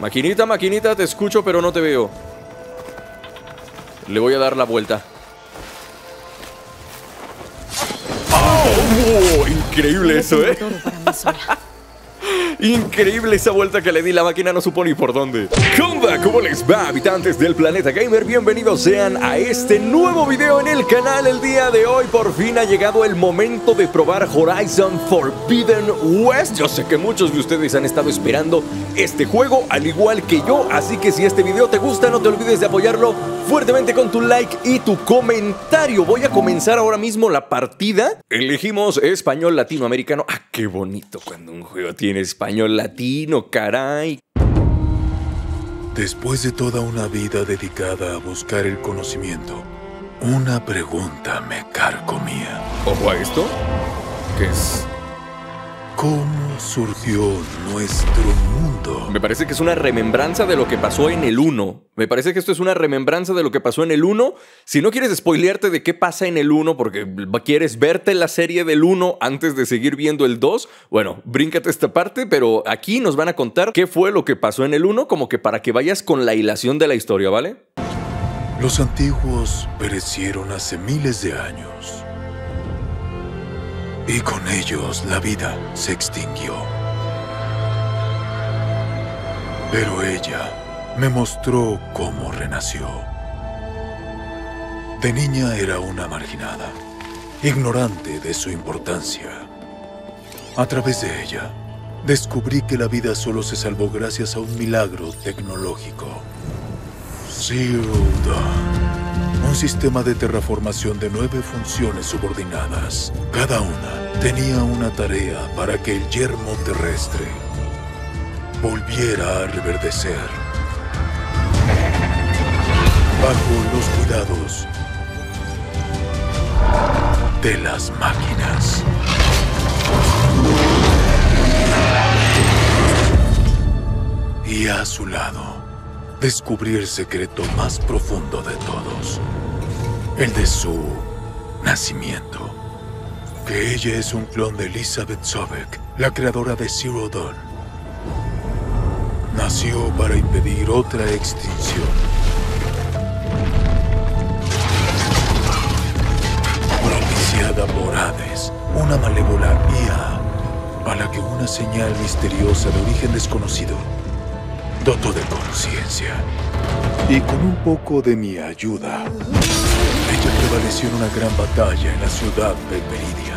Maquinita, maquinita, te escucho pero no te veo. Le voy a dar la vuelta. ¡Oh! Increíble eso, ¿eh? Increíble esa vuelta que le di, la máquina no supo ni por dónde. ¿Cómo les va, habitantes del planeta gamer? Bienvenidos sean a este nuevo video en el canal. El día de hoy por fin ha llegado el momento de probar Horizon Forbidden West. Yo sé que muchos de ustedes han estado esperando este juego, al igual que yo. Así que si este video te gusta, no te olvides de apoyarlo fuertemente con tu like y tu comentario. Voy a comenzar ahora mismo la partida. Elegimos español latinoamericano. Ah, qué bonito cuando un juego tiene español latino, caray. Después de toda una vida dedicada a buscar el conocimiento, una pregunta me carcomía. Ojo a esto. ¿Qué es? ¿Cómo surgió nuestro mundo? Me parece que es una remembranza de lo que pasó en el 1. Me parece que esto es una remembranza de lo que pasó en el 1. Si no quieres spoilearte de qué pasa en el 1 porque quieres verte la serie del 1 antes de seguir viendo el 2, bueno, bríncate esta parte, pero aquí nos van a contar qué fue lo que pasó en el 1, como que para que vayas con la hilación de la historia, ¿vale? Los antiguos perecieron hace miles de años. Y con ellos la vida se extinguió. Pero ella me mostró cómo renació. De niña era una marginada, ignorante de su importancia. A través de ella, descubrí que la vida solo se salvó gracias a un milagro tecnológico. Zero Dawn. Un sistema de terraformación de 9 funciones subordinadas. Cada una tenía una tarea para que el yermo terrestre volviera a reverdecer. Bajo los cuidados de las máquinas. Y a su lado, descubrí el secreto más profundo de todos. El de su nacimiento. Que ella es un clon de Elizabeth Sobeck, la creadora de Zero Dawn. Nació para impedir otra extinción. Propiciada por Hades, una malévola IA, a la que una señal misteriosa de origen desconocido dotó de conciencia. Y con un poco de mi ayuda, ella prevaleció en una gran batalla en la ciudad de Meridian,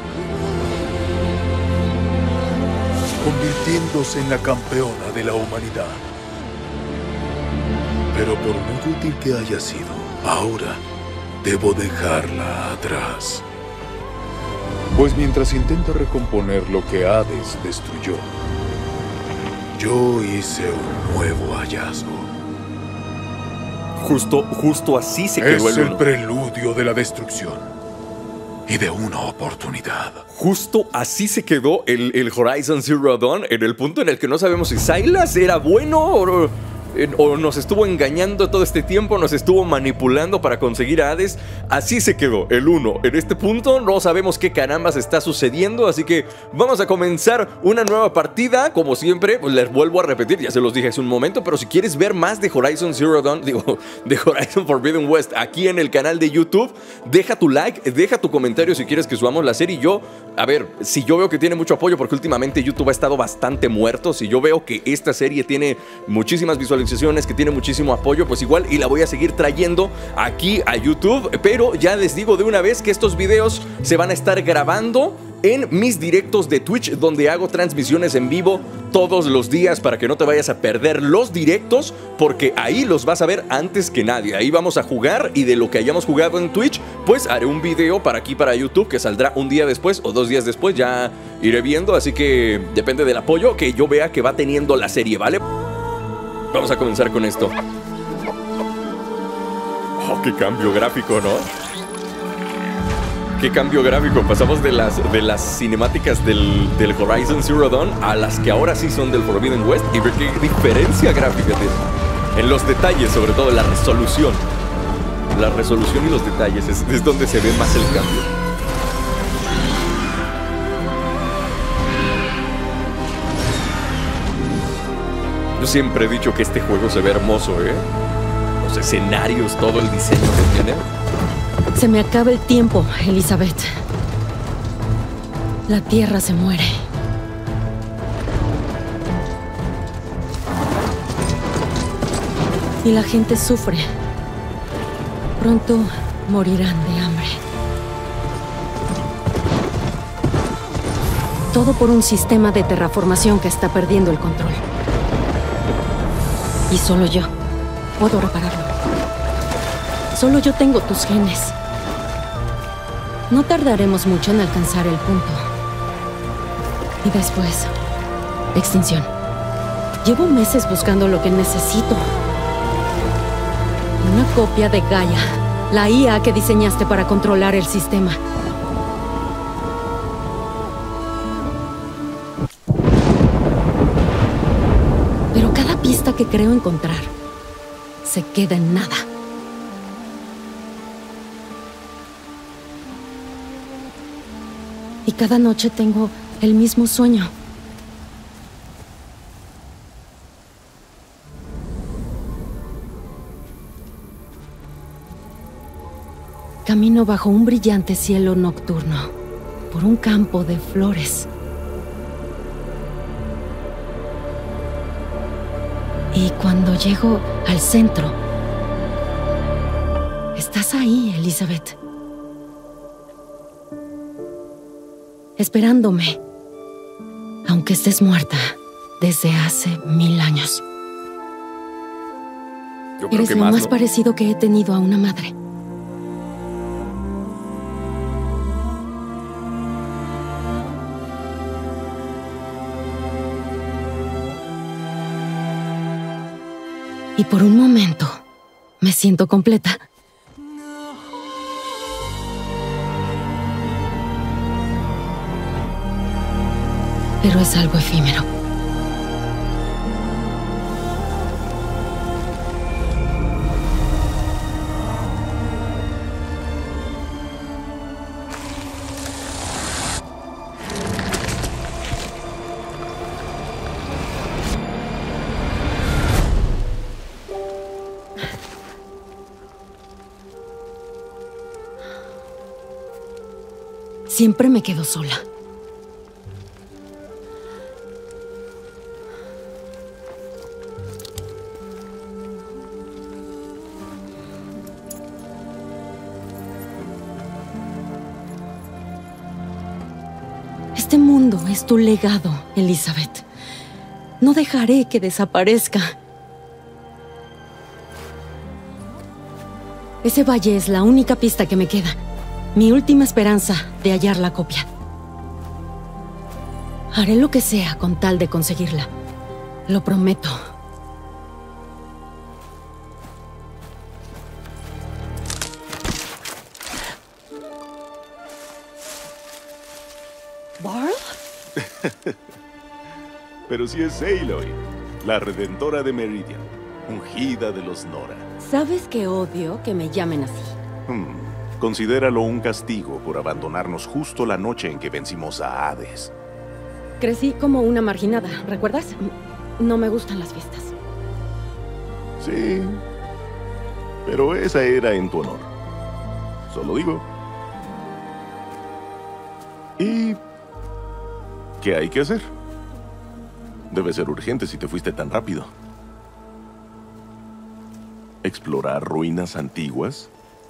convirtiéndose en la campeona de la humanidad. Pero por muy útil que haya sido, ahora debo dejarla atrás. Pues mientras intenta recomponer lo que Hades destruyó, yo hice un nuevo hallazgo. Justo así se quedó Es el el 1. preludio de la destrucción y de una oportunidad. Justo así se quedó el Horizon Zero Dawn, en el punto en el que no sabemos si Silas era bueno o nos estuvo engañando todo este tiempo, nos estuvo manipulando para conseguir a Hades. Así se quedó el 1. En este punto no sabemos qué carambas está sucediendo, así que vamos a comenzar una nueva partida. Como siempre, pues les vuelvo a repetir, ya se los dije hace un momento, pero si quieres ver más de Horizon Zero Dawn, de Horizon Forbidden West aquí en el canal de YouTube, deja tu like, deja tu comentario si quieres que subamos la serie. Yo, a ver, si yo veo que tiene mucho apoyo, porque últimamente YouTube ha estado bastante muerto, si yo veo que esta serie tiene muchísimas visualizaciones, que tiene muchísimo apoyo, pues igual y la voy a seguir trayendo aquí a YouTube. Pero ya les digo de una vez que estos videos se van a estar grabando en mis directos de Twitch, donde hago transmisiones en vivo todos los días para que no te vayas a perder los directos, porque ahí los vas a ver antes que nadie. Ahí vamos a jugar y de lo que hayamos jugado en Twitch, pues haré un video para aquí, para YouTube, que saldrá un día después o 2 días después, ya iré viendo, así que depende del apoyo que yo vea que va teniendo la serie, ¿vale? Vamos a comenzar con esto. Oh, qué cambio gráfico, ¿no? Qué cambio gráfico. Pasamos de las cinemáticas del Horizon Zero Dawn a las que ahora sí son del Forbidden West. Y ve qué diferencia gráfica tiene. En los detalles, sobre todo, la resolución. La resolución y los detalles es donde se ve más el cambio. Yo siempre he dicho que este juego se ve hermoso, ¿eh? Los escenarios, todo el diseño que tiene. Se me acaba el tiempo, Elizabeth. La Tierra se muere. Y la gente sufre. Pronto morirán de hambre. Todo por un sistema de terraformación que está perdiendo el control. Y solo yo puedo repararlo. Solo yo tengo tus genes. No tardaremos mucho en alcanzar el punto. Y después, extinción. Llevo meses buscando lo que necesito. Una copia de Gaia, la IA que diseñaste para controlar el sistema. Pero cada pista que creo encontrar se queda en nada. Y cada noche tengo el mismo sueño. Camino bajo un brillante cielo nocturno, por un campo de flores. Y cuando llego al centro, estás ahí, Elizabeth. Esperándome, aunque estés muerta desde hace 1000 años. Yo creo Eres que lo más ¿no? parecido que he tenido a una madre. Y por un momento, me siento completa. Pero es algo efímero. Siempre me quedo sola. Este mundo es tu legado, Elizabeth. No dejaré que desaparezca. Ese valle es la única pista que me queda. Mi última esperanza de hallar la copia. Haré lo que sea con tal de conseguirla. Lo prometo. ¿Varl? Pero sí es Aloy, la redentora de Meridian, ungida de los Nora. Sabes que odio que me llamen así. Considéralo un castigo por abandonarnos justo la noche en que vencimos a Hades. Crecí como una marginada, ¿recuerdas? No me gustan las fiestas. Sí, pero esa era en tu honor. Solo digo. ¿Y qué hay que hacer? Debe ser urgente si te fuiste tan rápido. ¿Explorar ruinas antiguas?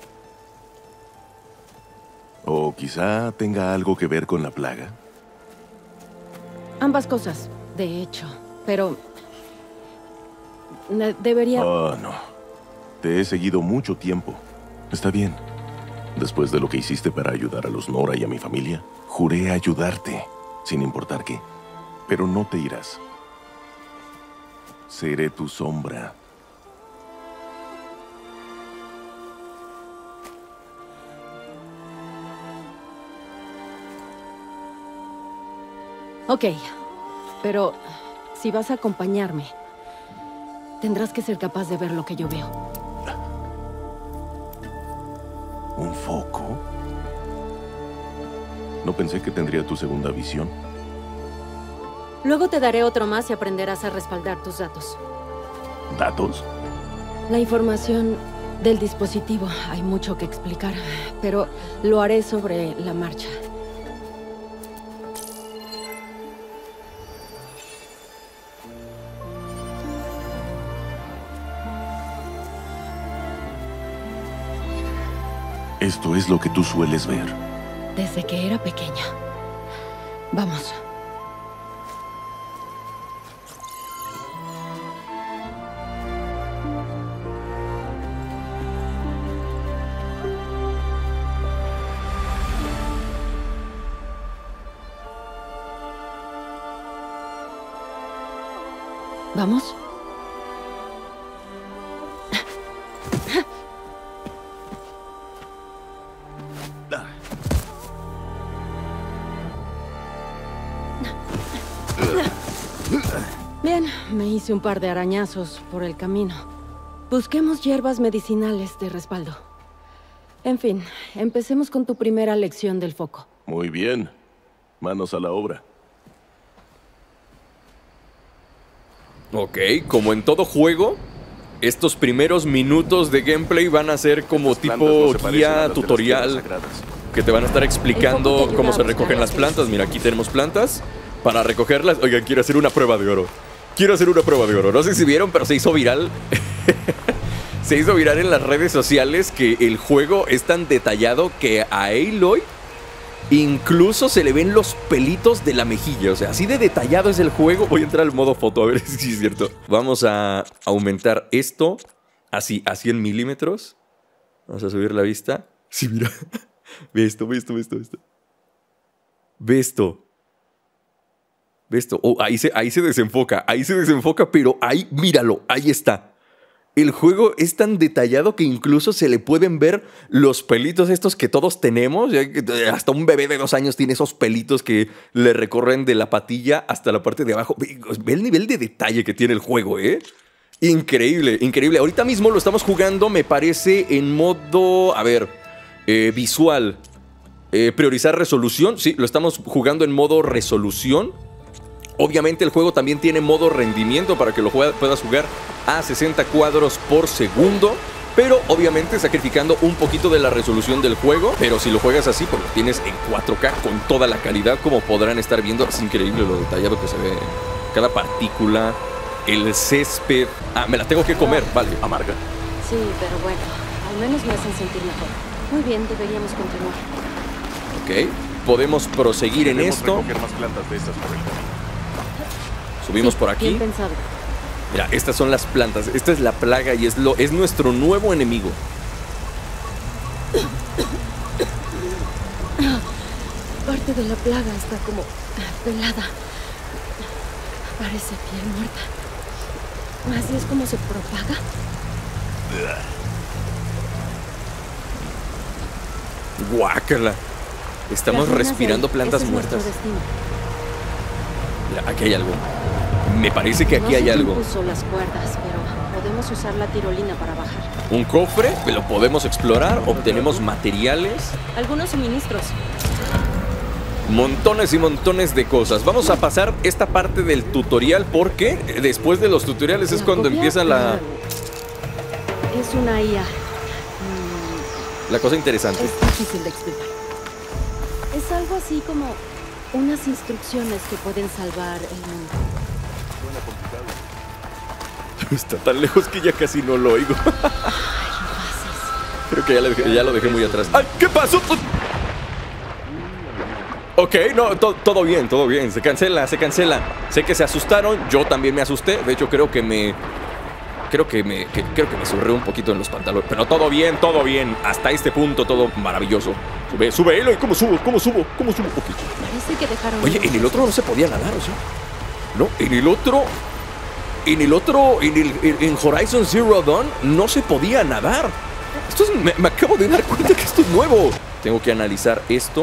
¿O quizá tenga algo que ver con la plaga? Ambas cosas, de hecho. Pero... debería... Oh, no. Te he seguido mucho tiempo. Está bien. Después de lo que hiciste para ayudar a los Nora y a mi familia, juré ayudarte, sin importar qué. Pero no te irás. Seré tu sombra. Ok, pero si vas a acompañarme, tendrás que ser capaz de ver lo que yo veo. ¿Un foco? No pensé que tendría tu segunda visión. Luego te daré otro más y aprenderás a respaldar tus datos. ¿Datos? La información del dispositivo. Hay mucho que explicar, pero lo haré sobre la marcha. Esto es lo que tú sueles ver. Desde que era pequeña. Vamos. ¿Vamos? Bien, me hice un par de arañazos por el camino. Busquemos hierbas medicinales de respaldo. En fin, empecemos con tu primera lección del foco. Muy bien. Manos a la obra. Ok, como en todo juego, estos primeros minutos de gameplay van a ser como tipo guía, tutorial, que te van a estar explicando cómo se recogen las plantas. Mira, aquí tenemos plantas para recogerlas. Oigan, quiero hacer una prueba de oro. Quiero hacer una prueba de oro. No sé si vieron, pero se hizo viral. Se hizo viral en las redes sociales que el juego es tan detallado que a Aloy incluso se le ven los pelitos de la mejilla. O sea, así de detallado es el juego. Voy a entrar al modo foto a ver si es cierto. Vamos a aumentar esto así a 100 milímetros. Vamos a subir la vista. Sí, mira. Ve esto, ve esto, ve esto, ve esto. Ve esto. Ve esto. Oh, ahí se desenfoca. Ahí se desenfoca, pero ahí, míralo. Ahí está. El juego es tan detallado que incluso se le pueden ver los pelitos estos que todos tenemos. Hasta un bebé de 2 años tiene esos pelitos que le recorren de la patilla hasta la parte de abajo. Ve el nivel de detalle que tiene el juego, ¿eh? Increíble, increíble. Ahorita mismo lo estamos jugando, me parece, en modo... A ver, visual. Priorizar resolución. Sí, lo estamos jugando en modo resolución. Obviamente el juego también tiene modo rendimiento para que lo puedas jugar a 60 cuadros por segundo. Pero obviamente sacrificando un poquito de la resolución del juego. Pero si lo juegas así, pues lo tienes en 4K con toda la calidad, como podrán estar viendo. Es increíble lo detallado que se ve cada partícula. El césped. Ah, me la tengo que comer, vale. Amarga. Sí, pero bueno, al menos me hacen sentir mejor. Muy bien, deberíamos continuar. Ok, podemos proseguir en esto. Recoger más plantas de estas por el camino. Subimos por aquí. Bien pensado. Mira, estas son las plantas. Esta es la plaga y es nuestro nuevo enemigo. Parte de la plaga está como pelada. Parece piel muerta. ¿Así es como se propaga? Guácala. Estamos respirando plantas muertas. Mira, aquí hay algo. Me parece que aquí hay algo. No sé quién puso las cuerdas, pero podemos usar la tirolina para bajar. Un cofre, lo podemos explorar. Obtenemos materiales. Algunos suministros. Montones y montones de cosas. Vamos a pasar esta parte del tutorial porque después de los tutoriales es cuando empieza la... Es una IA. La cosa interesante. Es difícil de explicar. Es algo así como unas instrucciones que pueden salvar el mundo. Suena complicado. Está tan lejos que ya casi no lo oigo. Ay, no haces. Creo que ya lo dejé muy atrás. ¡Ay! ¿Qué pasó? Ok, no, todo bien, todo bien. Se cancela, se cancela. Sé que se asustaron, yo también me asusté. De hecho, creo que me surré un poquito en los pantalones. Pero todo bien, todo bien. Hasta este punto, todo maravilloso. Sube, Aloy. ¿Cómo subo? Okay. Parece que dejaron... Oye, en el otro no se podía nadar, ¿o sea? No, en Horizon Zero Dawn no se podía nadar. Esto es, me acabo de dar cuenta que esto es nuevo. Tengo que analizar esto.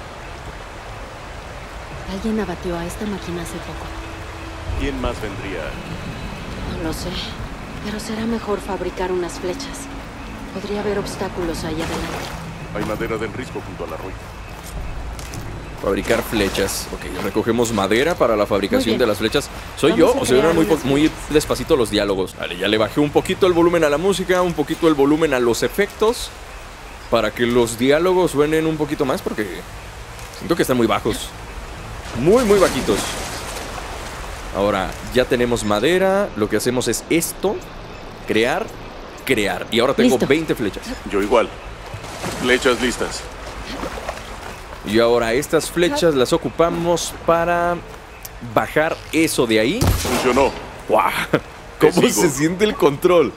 Alguien abatió a esta máquina hace poco. ¿Quién más vendría? No lo sé, pero será mejor fabricar unas flechas. Podría haber obstáculos ahí adelante. Hay madera del risco junto al arroyo. Fabricar flechas. Ok, recogemos madera para la fabricación de las flechas. ¿Soy Vamos yo a o se oyen crear muy despacito los diálogos? Vale, ya le bajé un poquito el volumen a la música, un poquito el volumen a los efectos, para que los diálogos suenen un poquito más, porque siento que están muy bajos. Muy bajitos. Ahora, ya tenemos madera. Lo que hacemos es esto. Crear. Y ahora tengo Listo. 20 flechas. Yo igual. Flechas listas. Y ahora estas flechas las ocupamos para bajar eso de ahí. Funcionó. ¡Guau! Te ¿Cómo sigo. se siente el control?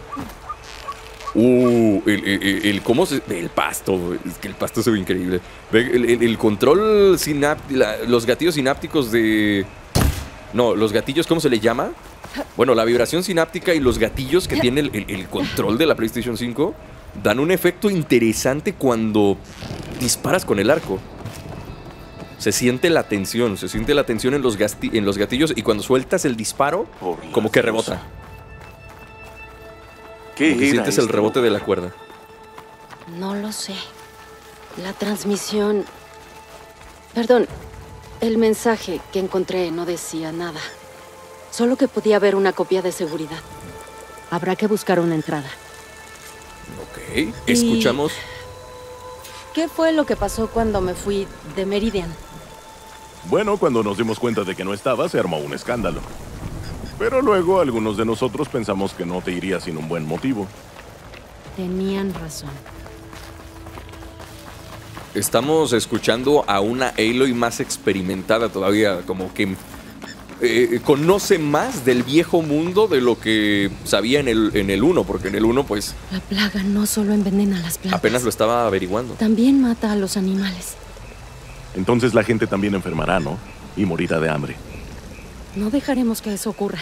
¿Cómo se...? El pasto, es que el pasto se ve increíble. Ve, el control sináptico, los gatillos sinápticos de... No, los gatillos, ¿cómo se le llama? Bueno, la vibración sináptica y los gatillos que tiene el control de la PlayStation 5 dan un efecto interesante cuando disparas con el arco. Se siente la tensión en los gatillos, y cuando sueltas el disparo, Por las como que dos. rebota. ¿Qué Como que era sientes el esto? rebote de la cuerda. No lo sé. La transmisión... Perdón, el mensaje que encontré no decía nada. Solo que podía haber una copia de seguridad. Habrá que buscar una entrada. Ok, escuchamos. ¿Qué fue lo que pasó cuando me fui de Meridian? Bueno, cuando nos dimos cuenta de que no estaba, se armó un escándalo. Pero luego algunos de nosotros pensamos que no te irías sin un buen motivo. Tenían razón. Estamos escuchando a una Aloy más experimentada todavía, como que conoce más del viejo mundo de lo que sabía en el 1, porque en el 1 pues La plaga no solo envenena las plantas. apenas lo estaba averiguando. También mata a los animales. Entonces la gente también enfermará, ¿no? Y morirá de hambre. No dejaremos que eso ocurra.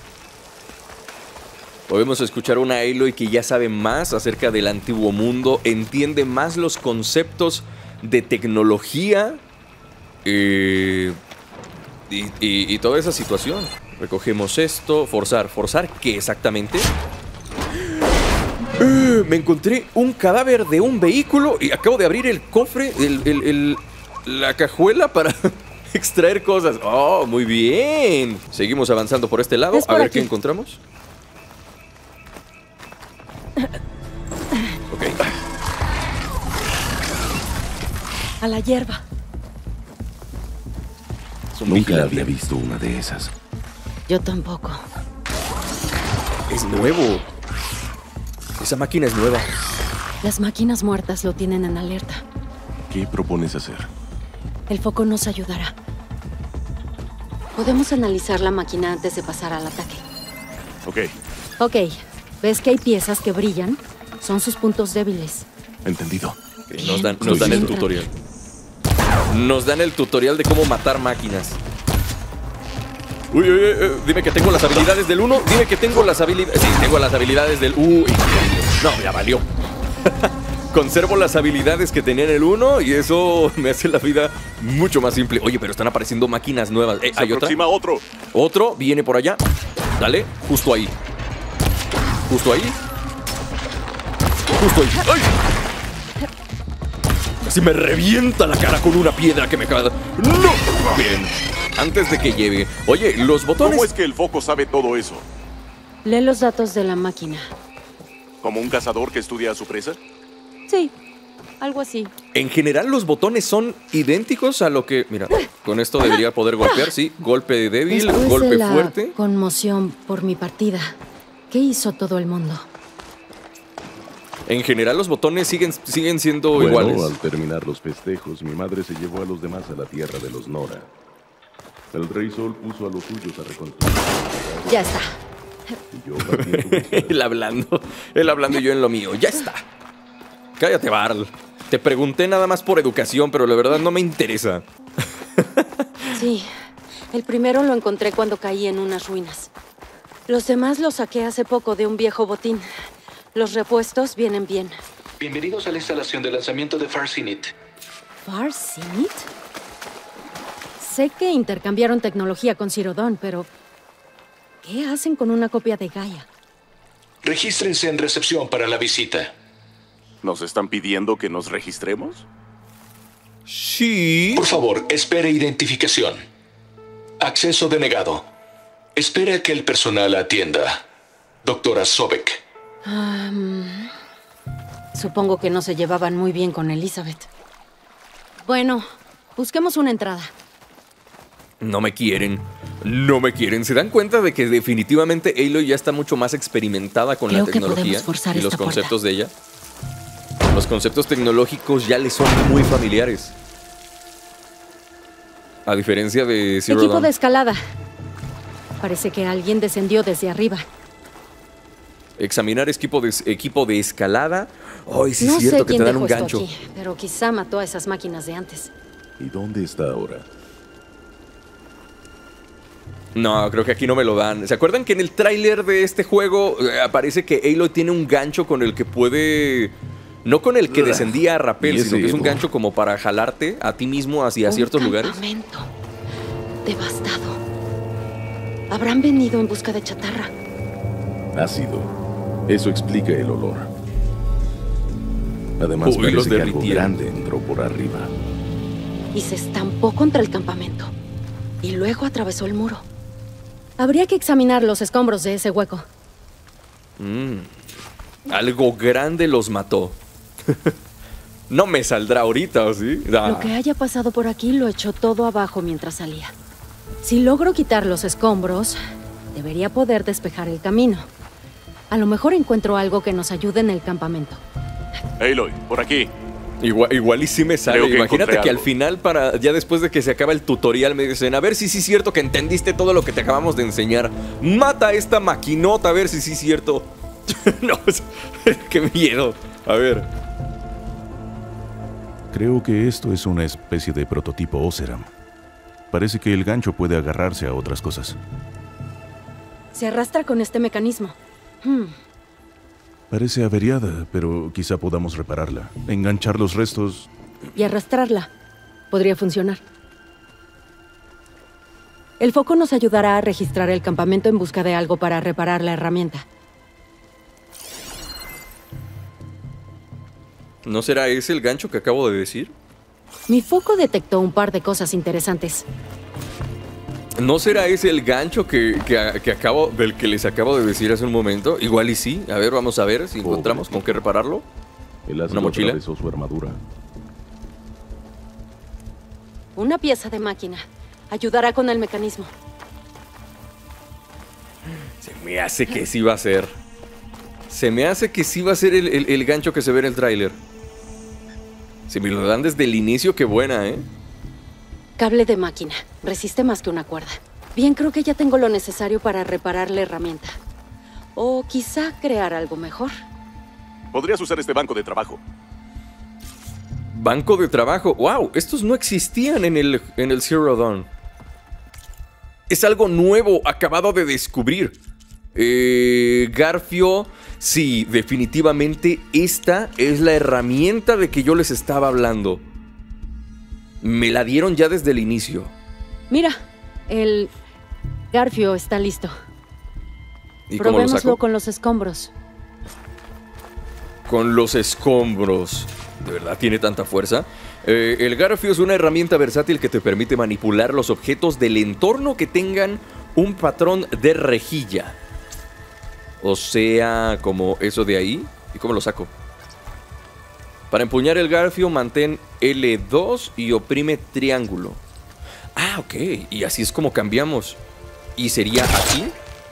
Podemos escuchar una Aloy que ya sabe más acerca del antiguo mundo, entiende más los conceptos de tecnología y toda esa situación. Recogemos esto, forzar. ¿Forzar qué exactamente? Me encontré un cadáver de un vehículo y acabo de abrir el cofre, la cajuela para extraer cosas. Oh, muy bien. Seguimos avanzando por este lado. Es por A ver aquí. qué encontramos. Ok. A la hierba. Es un Nunca vigilante. había visto una de esas. Yo tampoco. Es nuevo. Esa máquina es nueva. Las máquinas muertas lo tienen en alerta. ¿Qué propones hacer? El foco nos ayudará. Podemos analizar la máquina antes de pasar al ataque. Ok, Ok, ¿ves que hay piezas que brillan? Son sus puntos débiles. entendido. Ok, nos dan el concéntrate. tutorial. Nos dan el tutorial de cómo matar máquinas. Uy, dime que tengo las habilidades del 1. Dime que tengo las habilidades. Sí, tengo las habilidades del... increíble. No, ya valió. Conservo las habilidades que tenía en el 1 y eso me hace la vida mucho más simple. Oye, pero están apareciendo máquinas nuevas. Se ¿Hay otra? aproxima otro. Otro viene por allá. Dale, justo ahí. Justo ahí. Justo ahí. ¡Ay! Casi me revienta la cara con una piedra que me acaba de... ¡No! Bien. Antes de que llegue. Oye, los botones... ¿Cómo es que el foco sabe todo eso? Lee los datos de la máquina. ¿Como un cazador que estudia a su presa? Sí, algo así. En general los botones son idénticos a lo que... Mira, con esto debería poder golpear, sí. Golpe débil, Después golpe de la fuerte. conmoción por mi partida, ¿qué hizo todo el mundo? En general los botones siguen siendo Bueno, iguales. al terminar los festejos, mi madre se llevó a los demás a la tierra de los Nora. El Rey Sol puso a los suyos a reconstruir. Ya está. Y yo partí en su búsqueda. Él hablando y yo en lo mío. Ya está. Cállate, Barl. Te pregunté nada más por educación, pero la verdad no me interesa. Sí, el primero lo encontré cuando caí en unas ruinas. Los demás los saqué hace poco de un viejo botín. Los repuestos vienen bien. Bienvenidos a la instalación de lanzamiento de Far Zenith. ¿Far Zenith? Sé que intercambiaron tecnología con Cirodon, pero... ¿qué hacen con una copia de Gaia? Regístrense en recepción para la visita. ¿Nos están pidiendo que nos registremos? Sí. Por favor, espere identificación. Acceso denegado. Espere a que el personal atienda. Doctora Sobek. Supongo que no se llevaban muy bien con Elizabeth. Bueno, busquemos una entrada. No me quieren. No me quieren. ¿Se dan cuenta de que definitivamente Aloy ya está mucho más experimentada con Creo la que podemos tecnología forzar y los esta conceptos puerta. de ella? Los conceptos tecnológicos ya le son muy familiares. A diferencia de Zero Equipo Dawn. de escalada. Parece que alguien descendió desde arriba. Examinar equipo de escalada. Ay, sí No es cierto sé que te quién dan dejó un esto gancho. aquí, pero quizá mató a esas máquinas de antes. ¿Y dónde está ahora? No, creo que aquí no me lo dan. ¿Se acuerdan que en el tráiler de este juego aparece que Aloy tiene un gancho con el que puede... No con el que descendía a Rappel, ¿Y ese sino que es un Evo? gancho como para jalarte a ti mismo hacia ciertos lugares. Campamento devastado. Habrán venido en busca de chatarra. Ácido. Eso explica el olor. Además, Uy, los parece que algo derritieron. grande entró por arriba. Y se estampó contra el campamento. Y luego atravesó el muro. Habría que examinar los escombros de ese hueco. Algo grande los mató. No me saldrá ahorita, ¿o sí? Ah. Lo que haya pasado por aquí lo echó todo abajo mientras salía. Si logro quitar los escombros, debería poder despejar el camino. A lo mejor encuentro algo que nos ayude en el campamento. Aloy, por aquí. Igual y sí me sale. Creo que Imagínate encontré que al algo. final, ya después de que se acaba el tutorial, me dicen, a ver si sí es cierto que entendiste todo lo que te acabamos de enseñar. Mata a esta maquinota, a ver si sí es cierto. No, qué miedo. A ver. Creo que esto es una especie de prototipo Oseram. Parece que el gancho puede agarrarse a otras cosas. Se arrastra con este mecanismo. Parece averiada, pero quizá podamos repararla. Enganchar los restos. Y arrastrarla. Podría funcionar. El foco nos ayudará a registrar el campamento en busca de algo para reparar la herramienta. ¿No será ese el gancho que acabo de decir? Mi foco detectó un par de cosas interesantes. ¿No será ese el gancho del que les acabo de decir hace un momento? Igual y sí. A ver, vamos a ver si encontramos con qué repararlo. El ácido ¿Una mochila? atravesó su armadura. Una pieza de máquina. Ayudará con el mecanismo. Se me hace que sí va a ser. Se me hace que sí va a ser el gancho que se ve en el tráiler. Si me lo dan desde el inicio, qué buena, ¿eh? Cable de máquina. Resiste más que una cuerda. Bien, creo que ya tengo lo necesario para reparar la herramienta. O quizá crear algo mejor. Podrías usar este banco de trabajo. Banco de trabajo. ¡Wow! Estos no existían en el Zero Dawn. Es algo nuevo, acabado de descubrir. Garfio, sí, definitivamente esta es la herramienta de que yo les estaba hablando. Me la dieron ya desde el inicio. Mira, el Garfio está listo. ¿Y cómo lo Probémoslo saco? con los escombros. Con los escombros. ¿De verdad tiene tanta fuerza? El Garfio es una herramienta versátil que te permite manipular los objetos del entorno que tengan un patrón de rejilla. O sea, como eso de ahí. ¿Y cómo lo saco? Para empuñar el Garfio, mantén L2 y oprime triángulo. Ah, ok. Y así es como cambiamos. ¿Y sería aquí?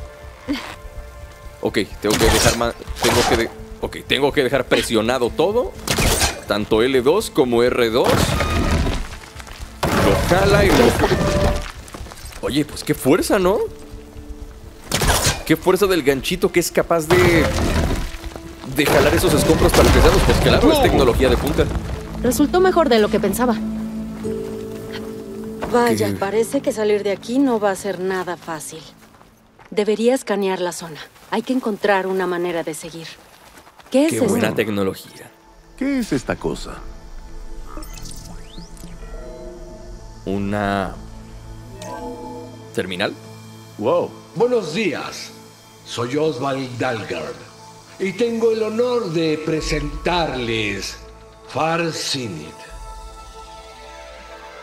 Ok, tengo que dejar... tengo que dejar presionado todo. Tanto L2 como R2. Lo jala y lo... Oye, pues qué fuerza, ¿no? Qué fuerza del ganchito que es capaz de jalar esos escombros tan pesados. Pues claro, es tecnología de punta. Resultó mejor de lo que pensaba. Vaya, ¿Qué? parece que salir de aquí no va a ser nada fácil. Debería escanear la zona. Hay que encontrar una manera de seguir. ¿Qué es Qué esto? buena tecnología. ¿Qué es esta cosa? Una... ¿terminal? ¡Wow! Buenos días, soy Oswald Dalgard y tengo el honor de presentarles Far Zenith.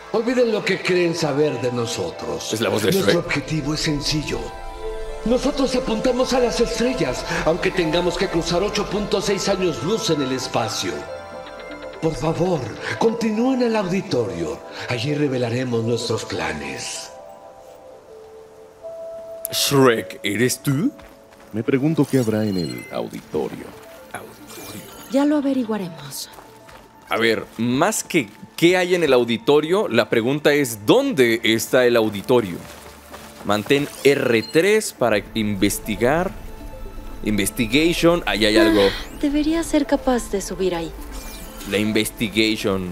Olviden lo que creen saber de nosotros. Es la voz de Nuestro Shrek. objetivo es sencillo. Nosotros apuntamos a las estrellas, aunque tengamos que cruzar 8.6 años luz en el espacio. Por favor, continúen al auditorio. Allí revelaremos nuestros planes. Shrek, ¿eres tú? Me pregunto qué habrá en el auditorio. Ya lo averiguaremos. A ver, más que qué hay en el auditorio, la pregunta es ¿dónde está el auditorio? Mantén R3 para investigar. Investigation, ahí hay algo. Debería ser capaz de subir ahí. La investigation.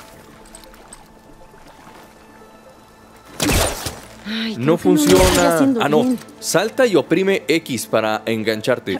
Ay, No creo que lo estoy funciona. haciendo Ah, no. bien. Salta y oprime X para engancharte.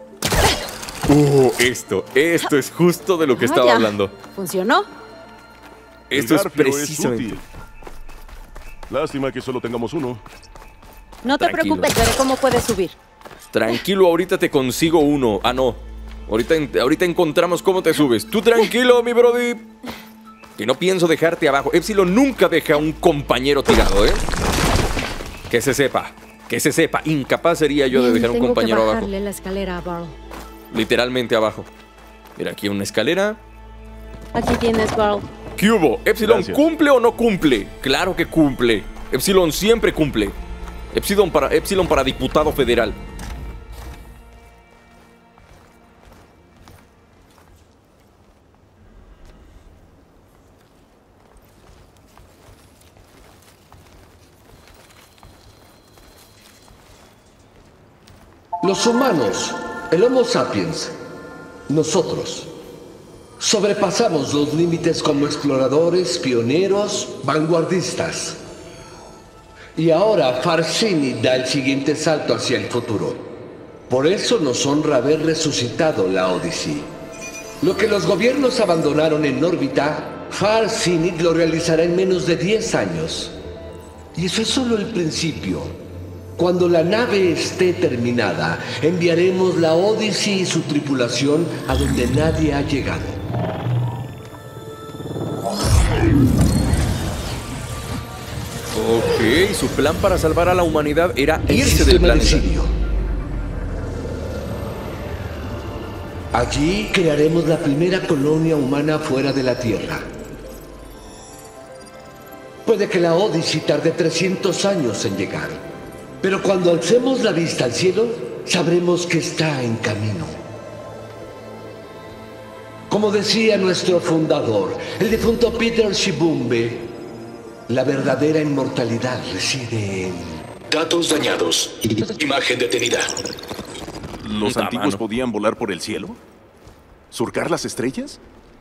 Esto es justo de lo que estaba ya. hablando. ¿Funcionó? Esto El es garfio precisamente. útil. Lástima que solo tengamos uno. No te Tranquilo. preocupes, veré cómo puedes subir. Tranquilo, ahorita te consigo uno. Ah, no. Ahorita encontramos cómo te subes. Tú tranquilo, mi brody. Que no pienso dejarte abajo. Epsilon nunca deja a un compañero tirado, ¿eh? Que se sepa. Que se sepa. Incapaz sería yo de Bien, dejar a un tengo compañero que abajo. bajarle la escalera a Barl. Literalmente abajo. Mira, aquí una escalera. Aquí tienes, Barl. ¿Qué hubo? ¿Epsilon Gracias. cumple o no cumple? Claro que cumple. Epsilon siempre cumple. Epsilon para diputado federal. Los humanos, el Homo sapiens, nosotros, sobrepasamos los límites como exploradores, pioneros, vanguardistas. Y ahora Farsighid da el siguiente salto hacia el futuro. Por eso nos honra haber resucitado la Odyssey. Lo que los gobiernos abandonaron en órbita, Farsighid lo realizará en menos de 10 años. Y eso es solo el principio. Cuando la nave esté terminada, enviaremos la Odyssey y su tripulación a donde nadie ha llegado. Ok, su plan para salvar a la humanidad era El irse del sistema de planeta. Sirio. Allí crearemos la primera colonia humana fuera de la Tierra. Puede que la Odyssey tarde 300 años en llegar, pero cuando alcemos la vista al cielo, sabremos que está en camino. Como decía nuestro fundador, el difunto Peter Shibumbe, la verdadera inmortalidad reside en... Datos dañados. Imagen detenida. ¿Los Puta antiguos mano. podían volar por el cielo? ¿Surcar las estrellas?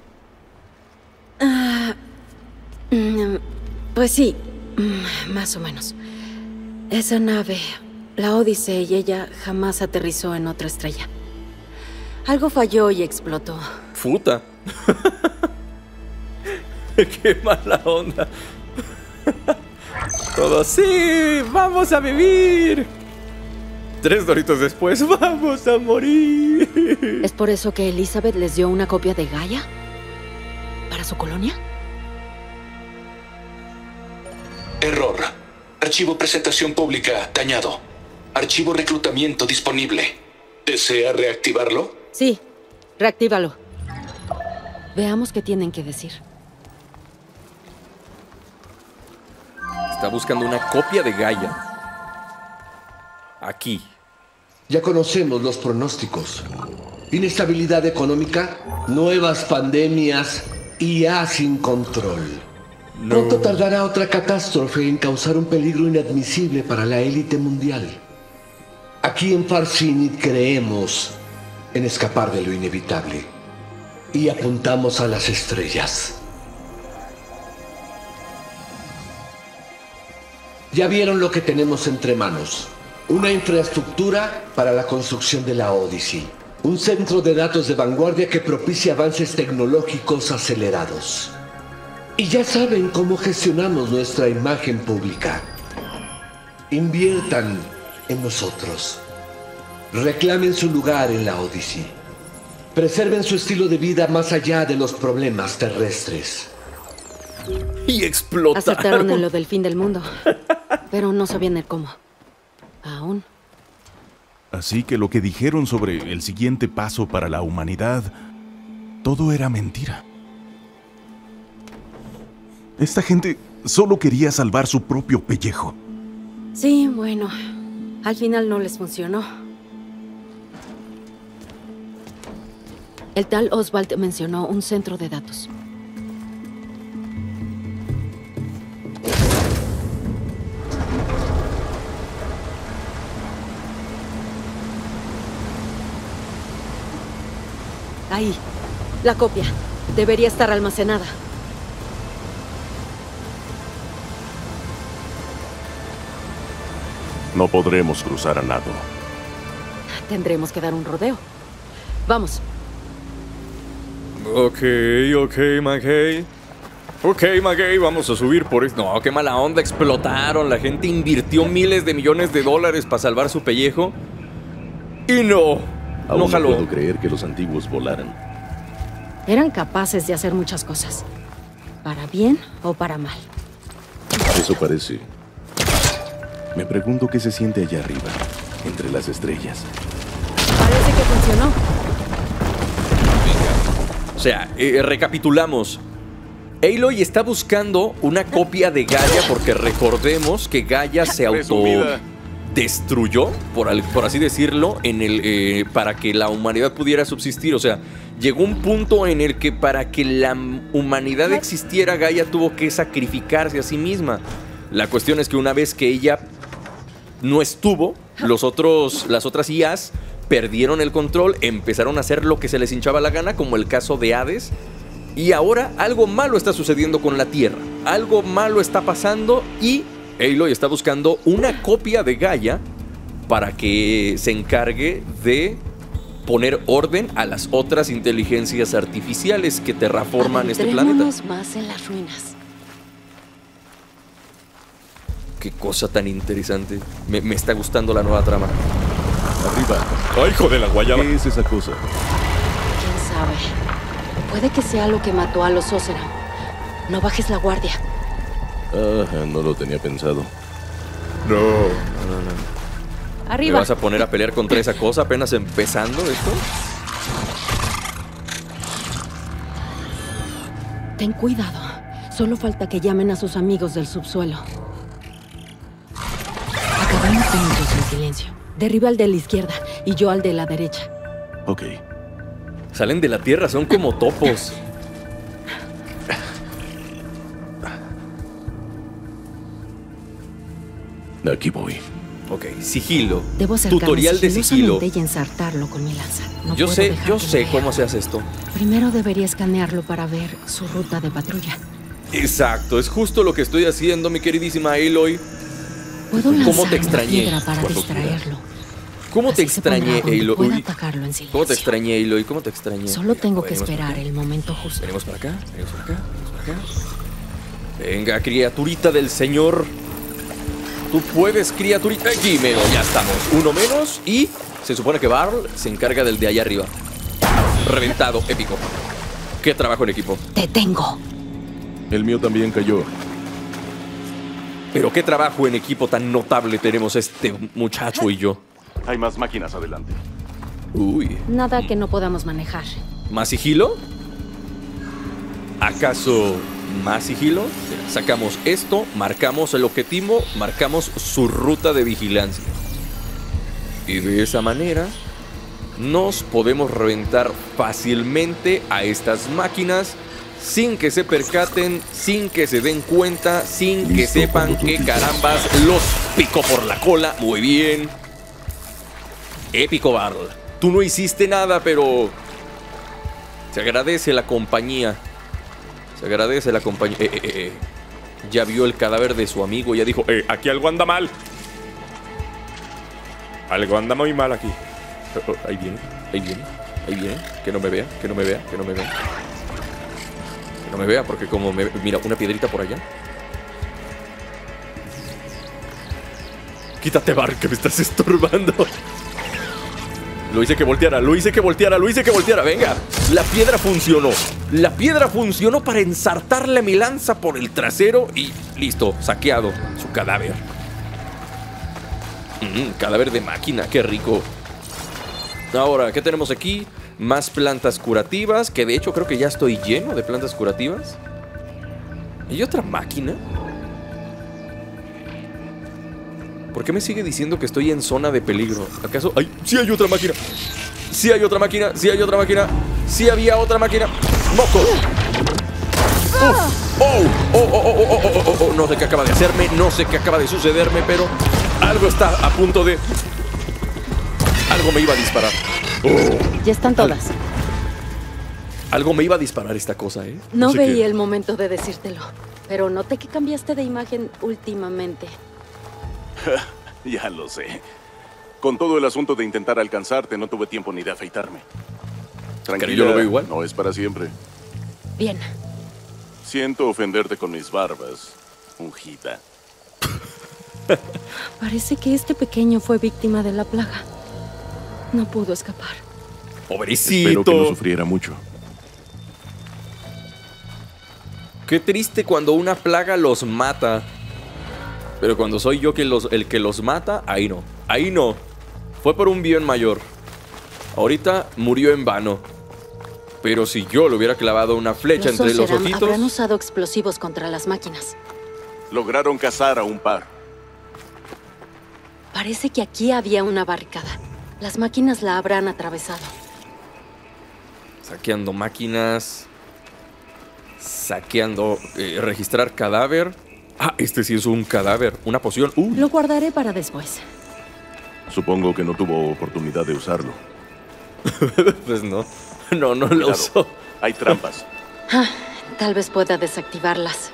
Pues sí, más o menos. Esa nave, la Odyssey, ella jamás aterrizó en otra estrella. Algo falló y explotó. Futa. Qué mala onda. Todos, sí, vamos a vivir. 3 doritos después, vamos a morir. ¿Es por eso que Elizabeth les dio una copia de Gaia? ¿Para su colonia? Error. Archivo presentación pública dañado. Archivo reclutamiento disponible. ¿Desea reactivarlo? Sí, reactívalo. Veamos qué tienen que decir. Está buscando una copia de Gaia. Aquí. Ya conocemos los pronósticos. Inestabilidad económica, nuevas pandemias, IA sin control. Pronto tardará otra catástrofe en causar un peligro inadmisible para la élite mundial. Aquí en Farsighid creemos en escapar de lo inevitable y apuntamos a las estrellas. Ya vieron lo que tenemos entre manos. Una infraestructura para la construcción de la Odyssey. Un centro de datos de vanguardia que propicia avances tecnológicos acelerados. Y ya saben cómo gestionamos nuestra imagen pública. Inviertan en nosotros. Reclamen su lugar en la Odyssey. Preserven su estilo de vida más allá de los problemas terrestres. Y explotaron. Acertaron en lo del fin del mundo. Pero no sabían el cómo. Aún. Así que lo que dijeron sobre el siguiente paso para la humanidad, todo era mentira. Esta gente solo quería salvar su propio pellejo. Sí, bueno. Al final no les funcionó. El tal Oswald mencionó un centro de datos. Ahí. La copia. Debería estar almacenada. No podremos cruzar a nado. Tendremos que dar un rodeo. Vamos. Ok, McKay. Ok, McKay, vamos a subir por esto. No, qué mala onda, explotaron. La gente invirtió miles de millones de dólares para salvar su pellejo. Y no Aún jaló. no puedo creer que los antiguos volaran. Eran capaces de hacer muchas cosas. Para bien o para mal. Eso parece. Me pregunto qué se siente allá arriba, entre las estrellas. Parece que funcionó. O sea, recapitulamos. Aloy está buscando una copia de Gaia porque recordemos que Gaia se autodestruyó, por así decirlo, para que la humanidad pudiera subsistir. O sea, llegó un punto en el que para que la humanidad existiera, Gaia tuvo que sacrificarse a sí misma. La cuestión es que una vez que ella no estuvo, las otras IAs perdieron el control, empezaron a hacer lo que se les hinchaba la gana, como el caso de Hades. Y ahora algo malo está sucediendo con la Tierra. Algo malo está pasando y Aloy está buscando una copia de Gaia para que se encargue de poner orden a las otras inteligencias artificiales que terraforman este planeta. Adentrémonos más en las ruinas. Qué cosa tan interesante. Me está gustando la nueva trama. Arriba. ¡Ay, hijo de la guayaba! ¿Qué es esa cosa? ¿Quién sabe? Puede que sea lo que mató a los Oseram. No bajes la guardia. No lo tenía pensado. No. Arriba. ¿Me vas a poner a pelear contra esa cosa apenas empezando esto? Ten cuidado. Solo falta que llamen a sus amigos del subsuelo. Acabamos juntos en silencio. Derriba al de la izquierda y yo al de la derecha. Ok. Salen de la tierra, son como topos. Aquí voy. Ok, sigilo. Debo acercarme Tutorial de sigilo. sigilosamente y ensartarlo con mi lanza. No Yo puedo sé dejar que me vea. cómo se hace esto. Primero debería escanearlo para ver su ruta de patrulla. Exacto, es justo lo que estoy haciendo, mi queridísima Aloy. Puedo ¿Cómo lanzar te una extrañé? piedra para Cuando distraerlo. ¿Cómo te Así se pondrá extrañé, donde Aloy? pueda Uy, atacarlo en silencio. ¿cómo te extrañé, Aloy? ¿Cómo te extrañé? Solo tengo que Venimos por esperar acá. el momento justo. Venimos para acá, venimos para acá, venimos para acá. Venga, criaturita del señor. Tú puedes, criaturita. Aquí, mero, ya estamos. Uno menos y se supone que Varl se encarga del de allá arriba. Reventado, épico. Qué trabajo en equipo. ¡Te tengo! El mío también cayó. Pero qué trabajo en equipo tan notable tenemos este muchacho y yo. Hay más máquinas adelante. Uy. Nada que no podamos manejar. ¿Más sigilo? ¿Acaso más sigilo? Sacamos esto, marcamos el objetivo, marcamos su ruta de vigilancia. Y de esa manera nos podemos reventar fácilmente a estas máquinas sin que se percaten, sin que se den cuenta, sin que Listo, sepan cuando tú que digas. carambas los picó por la cola. Muy bien. Épico, Varl. Tú no hiciste nada, pero se agradece la compañía. Se agradece la compañía. Ya vio el cadáver de su amigo. Ya dijo, aquí algo anda mal. Algo anda muy mal aquí. Ahí viene, ahí viene, ahí viene. Que no me vea, que no me vea, que no me vea. Que no me vea porque como me... Mira, una piedrita por allá. Quítate, Bar, que me estás estorbando. Lo hice que volteara, lo hice que volteara, lo hice que volteara. Venga, la piedra funcionó. La piedra funcionó para ensartarle mi lanza por el trasero y listo, saqueado su cadáver. Cadáver de máquina, qué rico. Ahora, ¿qué tenemos aquí? Más plantas curativas, que de hecho creo que ya estoy lleno de plantas curativas. ¿Hay otra máquina? ¿Por qué me sigue diciendo que estoy en zona de peligro? ¿Acaso? ¡Ay! ¡Sí hay otra máquina! ¡Sí hay otra máquina! ¡Sí hay otra máquina! ¡Sí había otra máquina! ¡Moco! ¡Oh! No sé qué acaba de hacerme, no sé qué acaba de sucederme, pero algo está a punto de... Algo me iba a disparar. Ya están todas. Algo me iba a disparar esta cosa, ¿eh? No sé veía qué. el momento de decírtelo, pero noté que cambiaste de imagen últimamente. Ya lo sé. Con todo el asunto de intentar alcanzarte, no tuve tiempo ni de afeitarme. Tranquila, yo lo veo igual. No es para siempre. Bien. Siento ofenderte con mis barbas, ungida. Parece que este pequeño fue víctima de la plaga. No pudo escapar. Pobrecito. Espero que no sufriera mucho. Qué triste cuando una plaga los mata. Pero cuando soy yo el que los mata, ahí no. Ahí no. Fue por un bien mayor. Ahorita murió en vano. Pero si yo le hubiera clavado una flecha entre los ojitos... habrán usado explosivos contra las máquinas. Lograron cazar a un par. Parece que aquí había una barricada. Las máquinas la habrán atravesado. Saqueando máquinas. Saqueando... registrar cadáver. Ah, este sí es un cadáver. Una poción. Lo guardaré para después. Supongo que no tuvo oportunidad de usarlo. Pues no. No lo usó. Hay trampas. Tal vez pueda desactivarlas.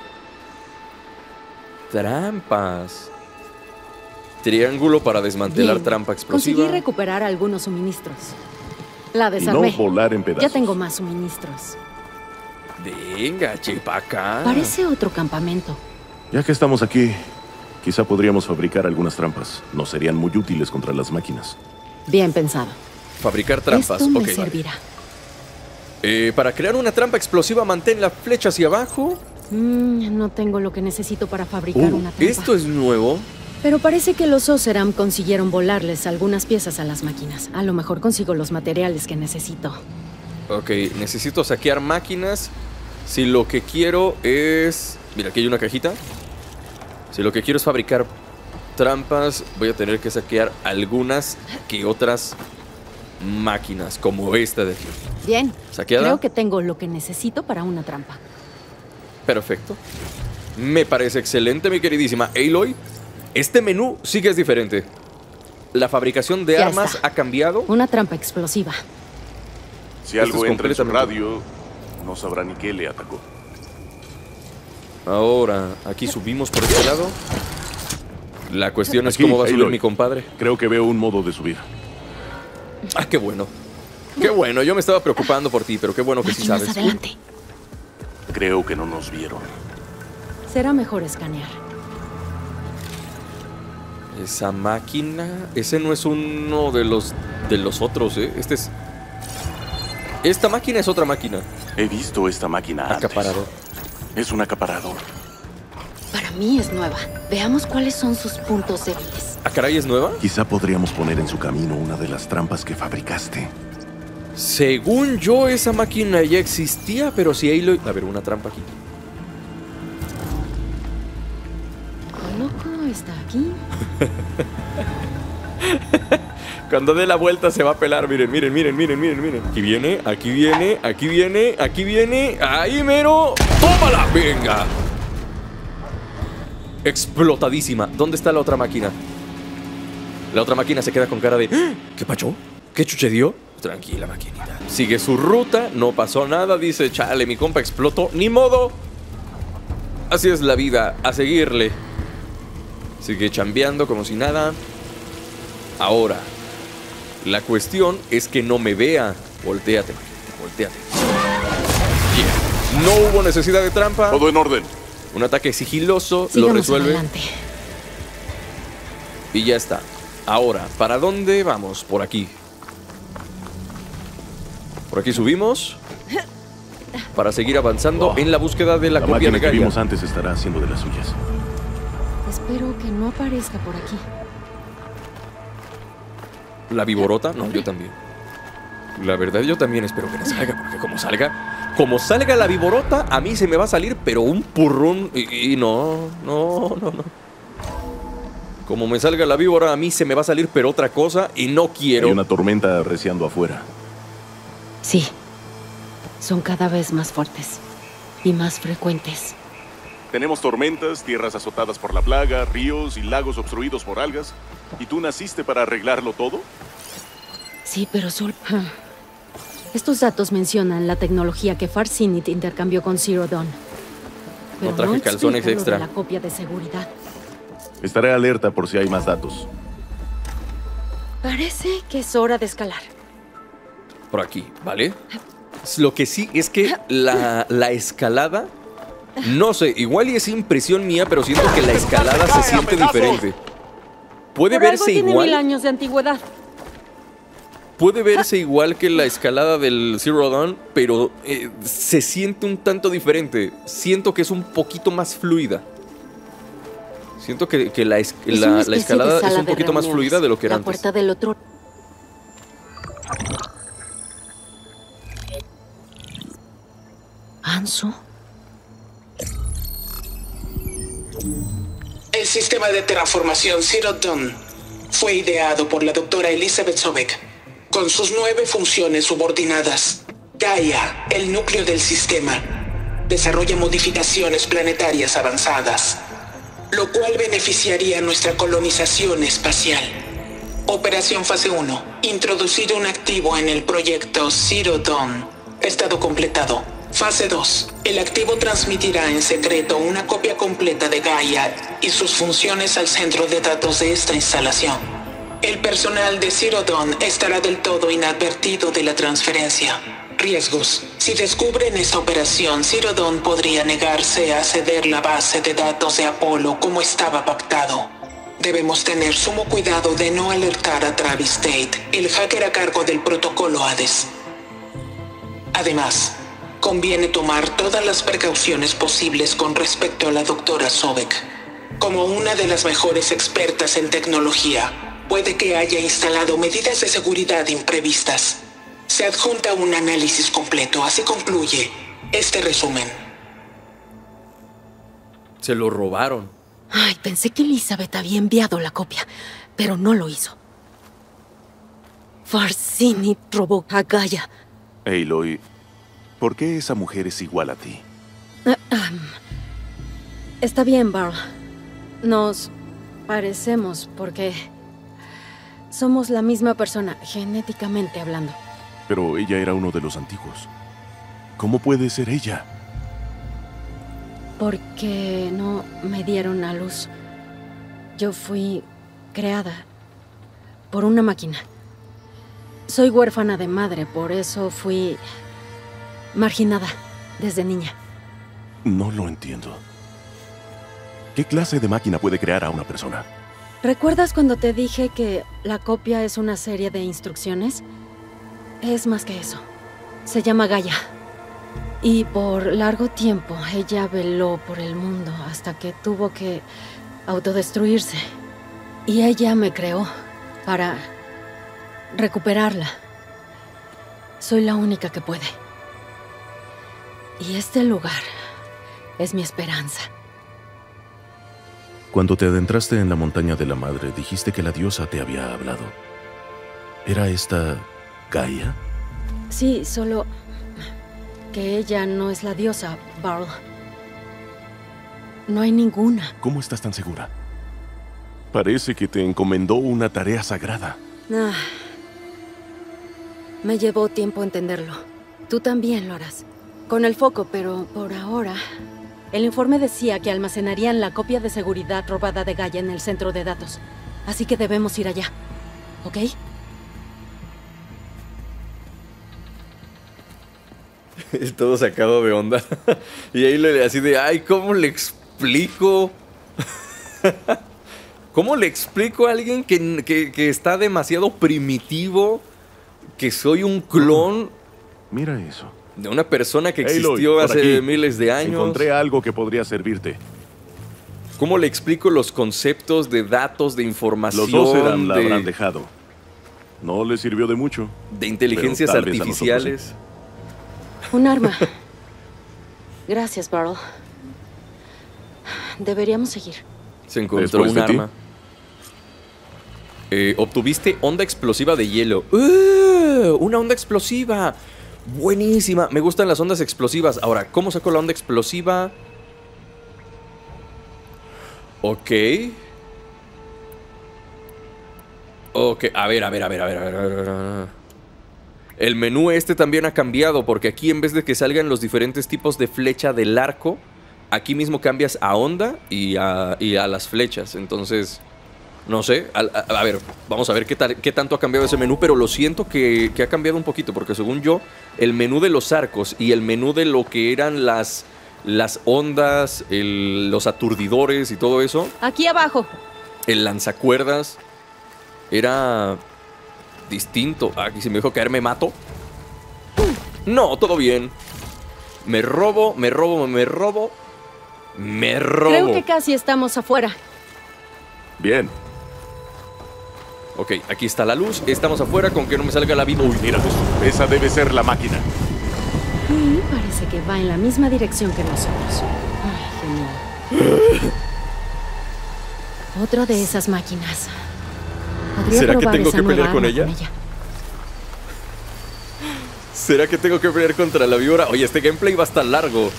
Trampas. Triángulo para desmantelar Bien. trampa explosiva. Conseguí recuperar algunos suministros. La Y no desarmé. volar en pedazos. Ya tengo más suministros. Venga, chepaca. Parece otro campamento. Ya que estamos aquí, quizá podríamos fabricar algunas trampas. Nos serían muy útiles contra las máquinas. Bien pensado. Fabricar trampas. Esto me Ok, vale. servirá. Para crear una trampa explosiva, mantén la flecha hacia abajo. No tengo lo que necesito para fabricar una trampa. Esto es nuevo. Pero parece que los Oseram consiguieron volarles algunas piezas a las máquinas. A lo mejor consigo los materiales que necesito. Ok, necesito saquear máquinas. Si lo que quiero es... Mira, aquí hay una cajita. Si lo que quiero es fabricar trampas, voy a tener que saquear algunas que otras máquinas, como esta de aquí. Bien. ¿Saqueada? Creo que tengo lo que necesito para una trampa. Perfecto. Me parece excelente, mi queridísima Aloy. Este menú sí que es diferente. La fabricación de Ya armas está. ha cambiado. Una trampa explosiva. Si algo es entra en su completamente- radio, no sabrá ni qué le atacó. Ahora, aquí subimos por este lado. La cuestión es Aquí, cómo va a subir Aloy. mi compadre. Creo que veo un modo de subir. Ah, qué bueno. Qué bueno, yo me estaba preocupando por ti, pero qué bueno que sí Aquí más sabes. adelante. Creo que no nos vieron. Será mejor escanear. Esa máquina... Ese no es uno de los otros, ¿eh? Este es... Esta máquina es otra máquina. He visto esta máquina antes. Acaparador. Es un acaparador. Para mí es nueva. Veamos cuáles son sus puntos débiles. ¿Ah, caray, es nueva? Quizá podríamos poner en su camino una de las trampas que fabricaste. Según yo, esa máquina ya existía, pero si Aloy... A ver, una trampa aquí. Loco está aquí. Cuando dé la vuelta se va a pelar. Miren, miren, miren, miren, miren, miren. Aquí viene, aquí viene, aquí viene, aquí viene. ¡Ahí mero! ¡Tómala! ¡Venga! Explotadísima. ¿Dónde está la otra máquina? La otra máquina se queda con cara de... ¡Ah! ¿Qué pasó? ¿Qué sucedió? Tranquila, maquinita. Sigue su ruta, no pasó nada. Dice, chale, mi compa explotó. ¡Ni modo! Así es la vida, a seguirle. Sigue chambeando como si nada. Ahora, la cuestión es que no me vea. Voltéate, voltéate. Bien. No hubo necesidad de trampa. Todo en orden. Un ataque sigiloso Sigamos lo resuelve. adelante. Y ya está. Ahora, ¿para dónde vamos? Por aquí. Por aquí subimos para seguir avanzando en la búsqueda de la La copia de máquina que Gaia. vimos antes estará haciendo de las suyas. Espero que no aparezca por aquí. ¿La viborota? No, yo también. La verdad, yo también espero que no salga, porque como salga la viborota, a mí se me va a salir, pero un purrún. Y no. Como me salga la víbora, a mí se me va a salir, pero otra cosa, y no quiero. Hay una tormenta arreciando afuera. Sí. Son cada vez más fuertes y más frecuentes. Tenemos tormentas, tierras azotadas por la plaga, ríos y lagos obstruidos por algas. ¿Y tú naciste para arreglarlo todo? Sí, pero solo... Estos datos mencionan la tecnología que Far Zenith intercambió con Zero Dawn. Pero No traje calzones explica lo extra. de la copia de seguridad. Estaré alerta por si hay más datos. Parece que es hora de escalar. Por aquí, ¿vale? Lo que sí es que la escalada, no sé, igual y es impresión mía, pero siento que la escalada se siente diferente. Puede Por algo verse tiene 1000 igual. años de antigüedad. Puede verse igual que la escalada del Zero Dawn, pero se siente un tanto diferente. Siento que es un poquito más fluida. Siento que la Es una especie escalada de sala es un de poquito más reuniones. fluida de lo que era La antes. puerta del otro... ¿Ansu? El sistema de terraformación Zero Dawn fue ideado por la doctora Elizabeth Sobek, con sus 9 funciones subordinadas. Gaia, el núcleo del sistema, desarrolla modificaciones planetarias avanzadas, lo cual beneficiaría nuestra colonización espacial. Operación Fase 1. Introducir un activo en el proyecto Zero Dawn. Estado completado. Fase 2. El activo transmitirá en secreto una copia completa de Gaia y sus funciones al centro de datos de esta instalación. El personal de Zero Dawn estará del todo inadvertido de la transferencia. Riesgos. Si descubren esta operación, Zero Dawn podría negarse a ceder la base de datos de Apolo como estaba pactado. Debemos tener sumo cuidado de no alertar a Travis Tate, el hacker a cargo del protocolo Hades. Además, conviene tomar todas las precauciones posibles con respecto a la doctora Sobek. Como una de las mejores expertas en tecnología, puede que haya instalado medidas de seguridad imprevistas. Se adjunta un análisis completo, así concluye este resumen. Se lo robaron. Ay, pensé que Elizabeth había enviado la copia, pero no lo hizo. Far Zenith robó a Gaia. Aloy, ¿por qué esa mujer es igual a ti? Está bien, Barl. Nos parecemos porque somos la misma persona, genéticamente hablando. Pero ella era uno de los antiguos. ¿Cómo puede ser ella? Porque no me dieron a luz. Yo fui creada por una máquina. Soy huérfana de madre, por eso fui marginada desde niña. No lo entiendo. ¿Qué clase de máquina puede crear a una persona? ¿Recuerdas cuando te dije que la copia es una serie de instrucciones? Es más que eso. Se llama Gaia. Y por largo tiempo ella veló por el mundo hasta que tuvo que autodestruirse. Y ella me creó para recuperarla. Soy la única que puede. Y este lugar es mi esperanza. Cuando te adentraste en la montaña de la madre, dijiste que la diosa te había hablado. ¿Era esta Gaia? Sí, solo que ella no es la diosa, Barl. No hay ninguna. ¿Cómo estás tan segura? Parece que te encomendó una tarea sagrada. Ah, me llevó tiempo entenderlo. Tú también lo harás. Con el foco, pero por ahora... El informe decía que almacenarían la copia de seguridad robada de Gaia en el centro de datos. Así que debemos ir allá. ¿Ok? Es todo sacado de onda. Y ahí le así de, ay, ¿cómo le explico? ¿Cómo le explico a alguien que está demasiado primitivo? Que soy un clon Mira eso. De una persona que existió Aloy, por hace aquí. miles de años. Encontré algo que podría servirte. ¿Cómo le explico los conceptos de datos, de información, Los Oseram la de, habrán dejado. No le sirvió de mucho. de inteligencias Pero tal vez a artificiales? Un arma. Gracias, Barrel. Deberíamos seguir. Se encontró Después un de ti. arma. Obtuviste onda explosiva de hielo. ¡Una onda explosiva! Buenísima. Me gustan las ondas explosivas. Ahora, ¿cómo saco la onda explosiva? Ok. Ok, a ver. El menú este también ha cambiado, porque aquí en vez de que salgan los diferentes tipos de flecha del arco, aquí mismo cambias a onda y a las flechas. Entonces, no sé. A ver, vamos a ver qué tanto ha cambiado ese menú, pero lo siento que ha cambiado un poquito, porque según yo, el menú de los arcos y el menú de lo que eran las ondas, los aturdidores y todo eso, Aquí abajo. el lanzacuerdas, era distinto. Aquí si me dejo caer me mato. No, todo bien. Me robo. Creo que casi estamos afuera. Bien. Ok, aquí está la luz. Estamos afuera con que no me salga la vida. Uy, mira. Esa debe ser la máquina. Y parece que va en la misma dirección que nosotros. Ay, genial. Otra de esas máquinas. Podría ¿Será que probar tengo esa que pelear nueva con arma ella? ¿Será que tengo que pelear contra la víbora? Oye, este gameplay va a estar largo.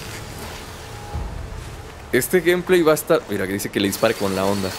Este gameplay va a estar... Mira, que dice que le dispare con la onda.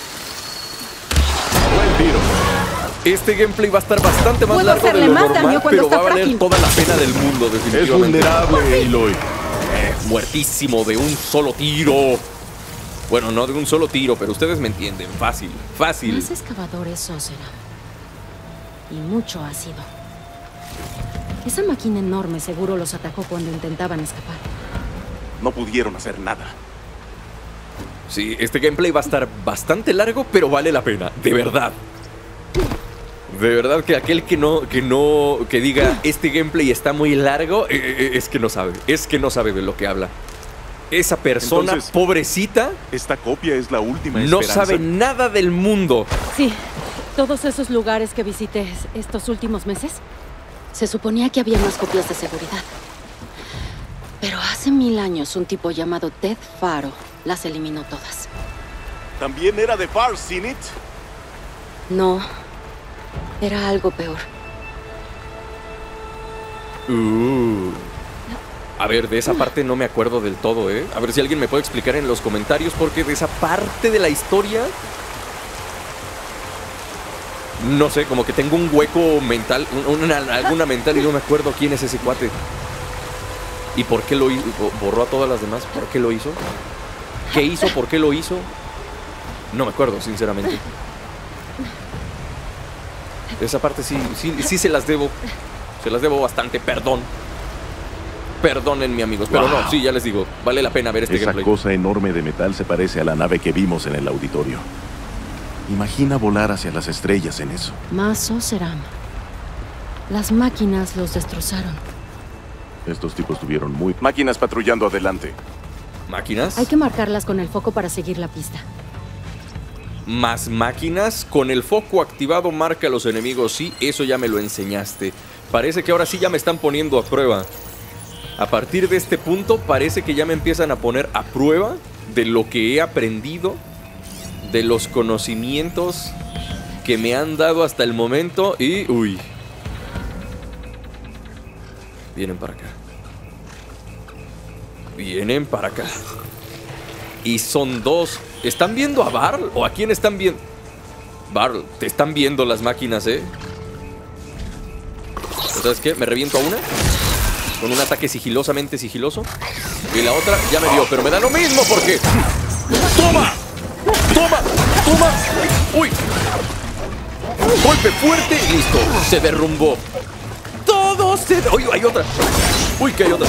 Buen tiro. Este gameplay va a estar bastante más Puedo largo de hacerle lo más daño normal, cuando pero va a está valer frágil. toda la pena del mundo, Es definitivamente. vulnerable, Aloy. Muertísimo de un solo tiro. Bueno, no de un solo tiro, pero ustedes me entienden. Fácil. Más excavadores Oseram. Y mucho ácido. Esa máquina enorme seguro los atacó cuando intentaban escapar. No pudieron hacer nada. Sí, este gameplay va a estar bastante largo, pero vale la pena. De verdad. De verdad que aquel que diga este gameplay está muy largo, es que no sabe. Es que no sabe de lo que habla. Esa persona, Entonces, pobrecita, Esta copia es la última no esperanza. sabe nada del mundo. Sí, todos esos lugares que visité estos últimos meses, se suponía que había más copias de seguridad. Pero hace 1000 años un tipo llamado Ted Faro las eliminó todas. ¿También era de Far Sinit? No, era algo peor. A ver, de esa parte no me acuerdo del todo, ¿eh? A ver si alguien me puede explicar en los comentarios, porque de esa parte de la historia... No sé, como que tengo un hueco mental, una laguna mental y no me acuerdo quién es ese cuate. ¿Y por qué lo hizo? ¿Borró a todas las demás? ¿Por qué lo hizo? ¿Qué hizo? ¿Por qué lo hizo? No me acuerdo, sinceramente. Esa parte sí se las debo. Se las debo bastante, perdón. Perdónenme, amigos, pero no, sí, ya les digo, vale la pena ver este Esa gameplay. cosa enorme de metal se parece a la nave que vimos en el auditorio. Imagina volar hacia las estrellas en eso. Más Oseram. Las máquinas los destrozaron. Estos tipos tuvieron muy... Máquinas patrullando adelante. ¿Máquinas? Hay que marcarlas con el foco para seguir la pista. Más máquinas. Con el foco activado marca a los enemigos. Sí, eso ya me lo enseñaste. Parece que ahora sí ya me están poniendo a prueba. A partir de este punto parece que ya me empiezan a poner a prueba de lo que he aprendido, de los conocimientos que me han dado hasta el momento. Y... uy. Vienen para acá. Vienen para acá. Y son dos. ¿Están viendo a Barl? ¿O a quién están viendo? Barl, te están viendo las máquinas, ¿eh? ¿Sabes qué? Me reviento a una con un ataque sigilosamente sigiloso. Y la otra ya me dio, pero me da lo mismo porque... ¡Toma! ¡Toma! ¡Toma! ¡Uy! Golpe fuerte y listo. Se derrumbó. Todo se... ¡Uy! Hay otra. ¡Uy! Que hay otra.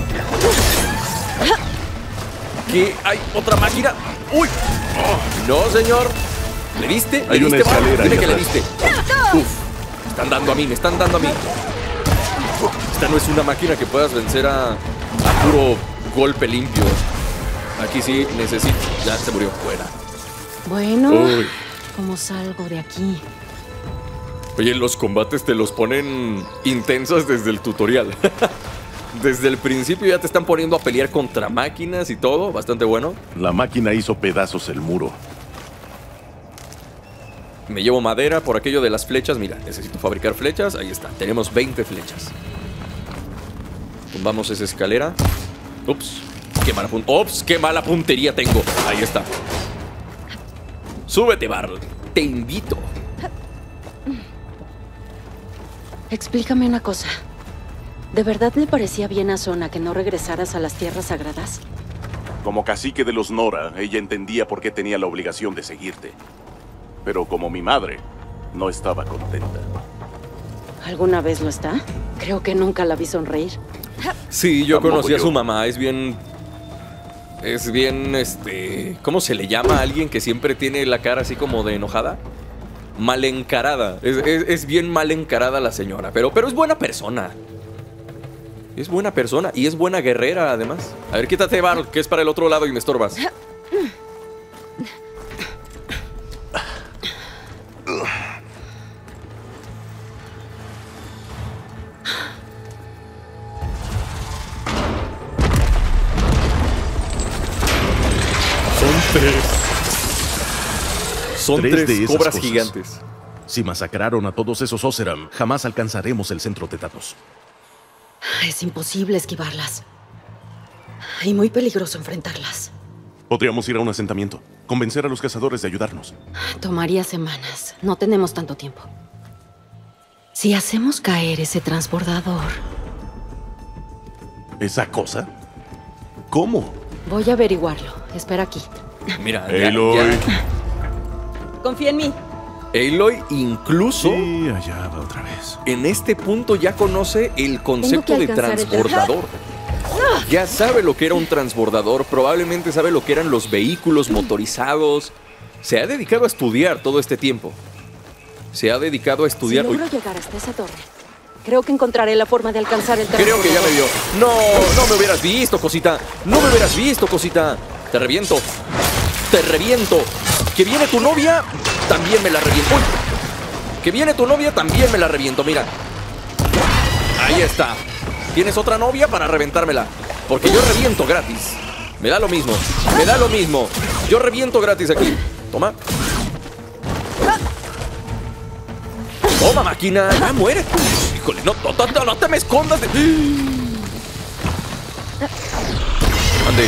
¿Qué? ¿Hay otra máquina? ¡Uy! No, señor. ¿Le diste? ¿Le Hay una diste, Barl? escalera Dime ahí que le atrás. diste. Uf. Me están dando a mí, me están dando a mí. Esta no es una máquina que puedas vencer a puro golpe limpio. Aquí sí necesito... Ya se murió. Fuera. Bueno, Uy. ¿cómo salgo de aquí? Oye, los combates te los ponen intensos desde el tutorial. Desde el principio ya te están poniendo a pelear contra máquinas y todo. Bastante bueno. La máquina hizo pedazos el muro. Me llevo madera por aquello de las flechas. Mira, necesito fabricar flechas. Ahí está, tenemos 20 flechas. Tumbamos esa escalera. Ups, qué mala puntería tengo. Ahí está. Súbete, Barl. Te invito. Explícame una cosa. ¿De verdad le parecía bien a Sona que no regresaras a las tierras sagradas? Como cacique de los Nora, ella entendía por qué tenía la obligación de seguirte. Pero como mi madre, no estaba contenta. ¿Alguna vez lo está? Creo que nunca la vi sonreír. Sí, yo Tampoco conocí a yo. su mamá. Es bien, ¿cómo se le llama a alguien que siempre tiene la cara así como de enojada? Mal encarada. Es bien mal encarada la señora. Pero es buena persona. Es buena persona y es buena guerrera, además. A ver, quítate, Barl, que es para el otro lado y me estorbas. Son tres de esas cobras cosas. gigantes. Si masacraron a todos esos Oseram, jamás alcanzaremos el centro de Tatos. Es imposible esquivarlas. Y muy peligroso enfrentarlas. Podríamos ir a un asentamiento. Convencer a los cazadores de ayudarnos. Tomaría semanas. No tenemos tanto tiempo. Si hacemos caer ese transbordador... ¿Esa cosa? ¿Cómo? Voy a averiguarlo. Espera aquí. Mira, Aloy. Confía en mí. Aloy incluso Sí, allá va otra vez. en este punto ya conoce el concepto de alcanzar el transbordador. Ya sabe lo que era un transbordador, probablemente sabe lo que eran los vehículos motorizados. Se ha dedicado a estudiar todo este tiempo. Se ha dedicado a Si estudiar... Uy, logro llegar hasta esa torre, creo que encontraré la forma de alcanzar el creo que ya me transbordador. vio. No me hubieras visto, cosita. No me hubieras visto, cosita. Te reviento. Te reviento. Que viene tu novia, también me la reviento. Uy. Que viene tu novia, también me la reviento, mira. Ahí está. ¿Tienes otra novia para reventármela? Porque yo reviento gratis. Me da lo mismo. Me da lo mismo. Yo reviento gratis aquí. Toma. Toma, máquina. Ya muere. Híjole, no te me escondas. Ande.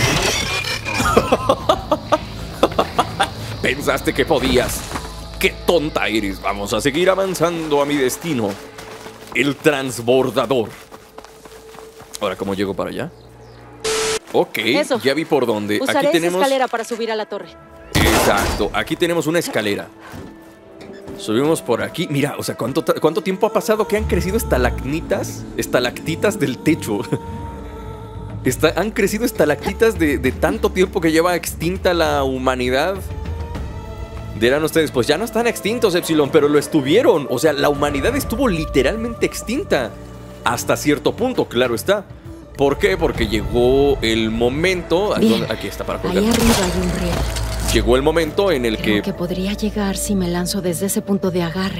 Pensaste que podías. Qué tonta eres. Vamos a seguir avanzando a mi destino. El transbordador. Ahora, ¿cómo llego para allá? Ok, Eso. ya vi por dónde. Usaré Aquí esa tenemos... escalera para subir a la torre. Exacto, aquí tenemos una escalera. Subimos por aquí. Mira, o sea, ¿cuánto tiempo ha pasado que han crecido estalactitas del techo? Han crecido estalactitas de tanto tiempo que lleva extinta la humanidad. Dirán ustedes, pues ya no están extintos, Epsilon, pero lo estuvieron. O sea, la humanidad estuvo literalmente extinta. Hasta cierto punto, claro está. ¿Por qué? Porque llegó el momento... Bien. Aquí está para colgar. Ahí arriba hay un riel. Llegó el momento en el Creo que podría llegar si me lanzo desde ese punto de agarre.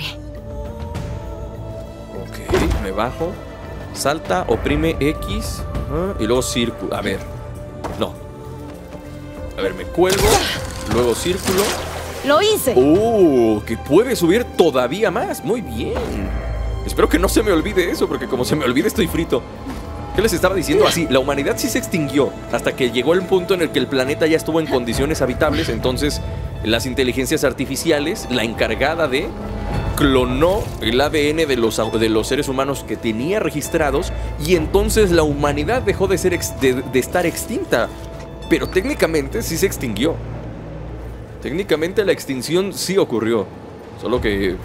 Ok, me bajo. Salta, oprime X. Y luego círculo. A ver. No. A ver, me cuelgo. Luego círculo. ¡Lo hice! Que puede subir todavía más. Muy bien. Espero que no se me olvide eso, porque como se me olvide estoy frito. ¿Qué les estaba diciendo? Así, la humanidad sí se extinguió hasta que llegó el punto en el que el planeta ya estuvo en condiciones habitables. Entonces, las inteligencias artificiales, la encargada de, clonó el ADN de los seres humanos que tenía registrados. Y entonces la humanidad dejó de estar extinta. Pero técnicamente sí se extinguió. Técnicamente la extinción sí ocurrió. Solo que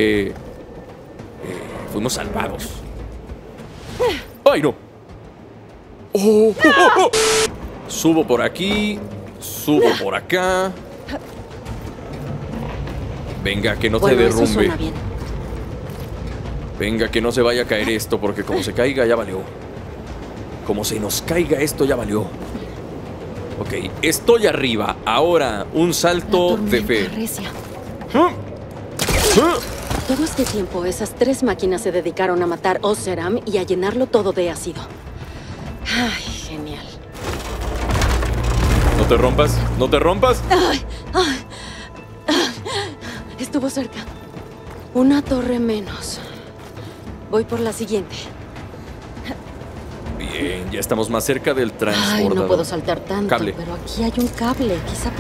fuimos salvados. ¡Ay, no! Subo por aquí. Subo por acá. Venga, que no te Bueno, eso derrumbe. suena bien. Venga, que no se vaya a caer esto, porque como se caiga ya valió. Como se nos caiga esto ya valió. Ok, estoy arriba. Ahora, un salto de fe. Todo este tiempo, esas 3 máquinas se dedicaron a matar Oseram y a llenarlo todo de ácido. Ay, genial. No te rompas, no te rompas. Estuvo cerca. Una torre menos. Voy por la siguiente. Bien, ya estamos más cerca del transbordador. Ay, no puedo saltar tanto, Cable. pero aquí hay un cable. Quizá...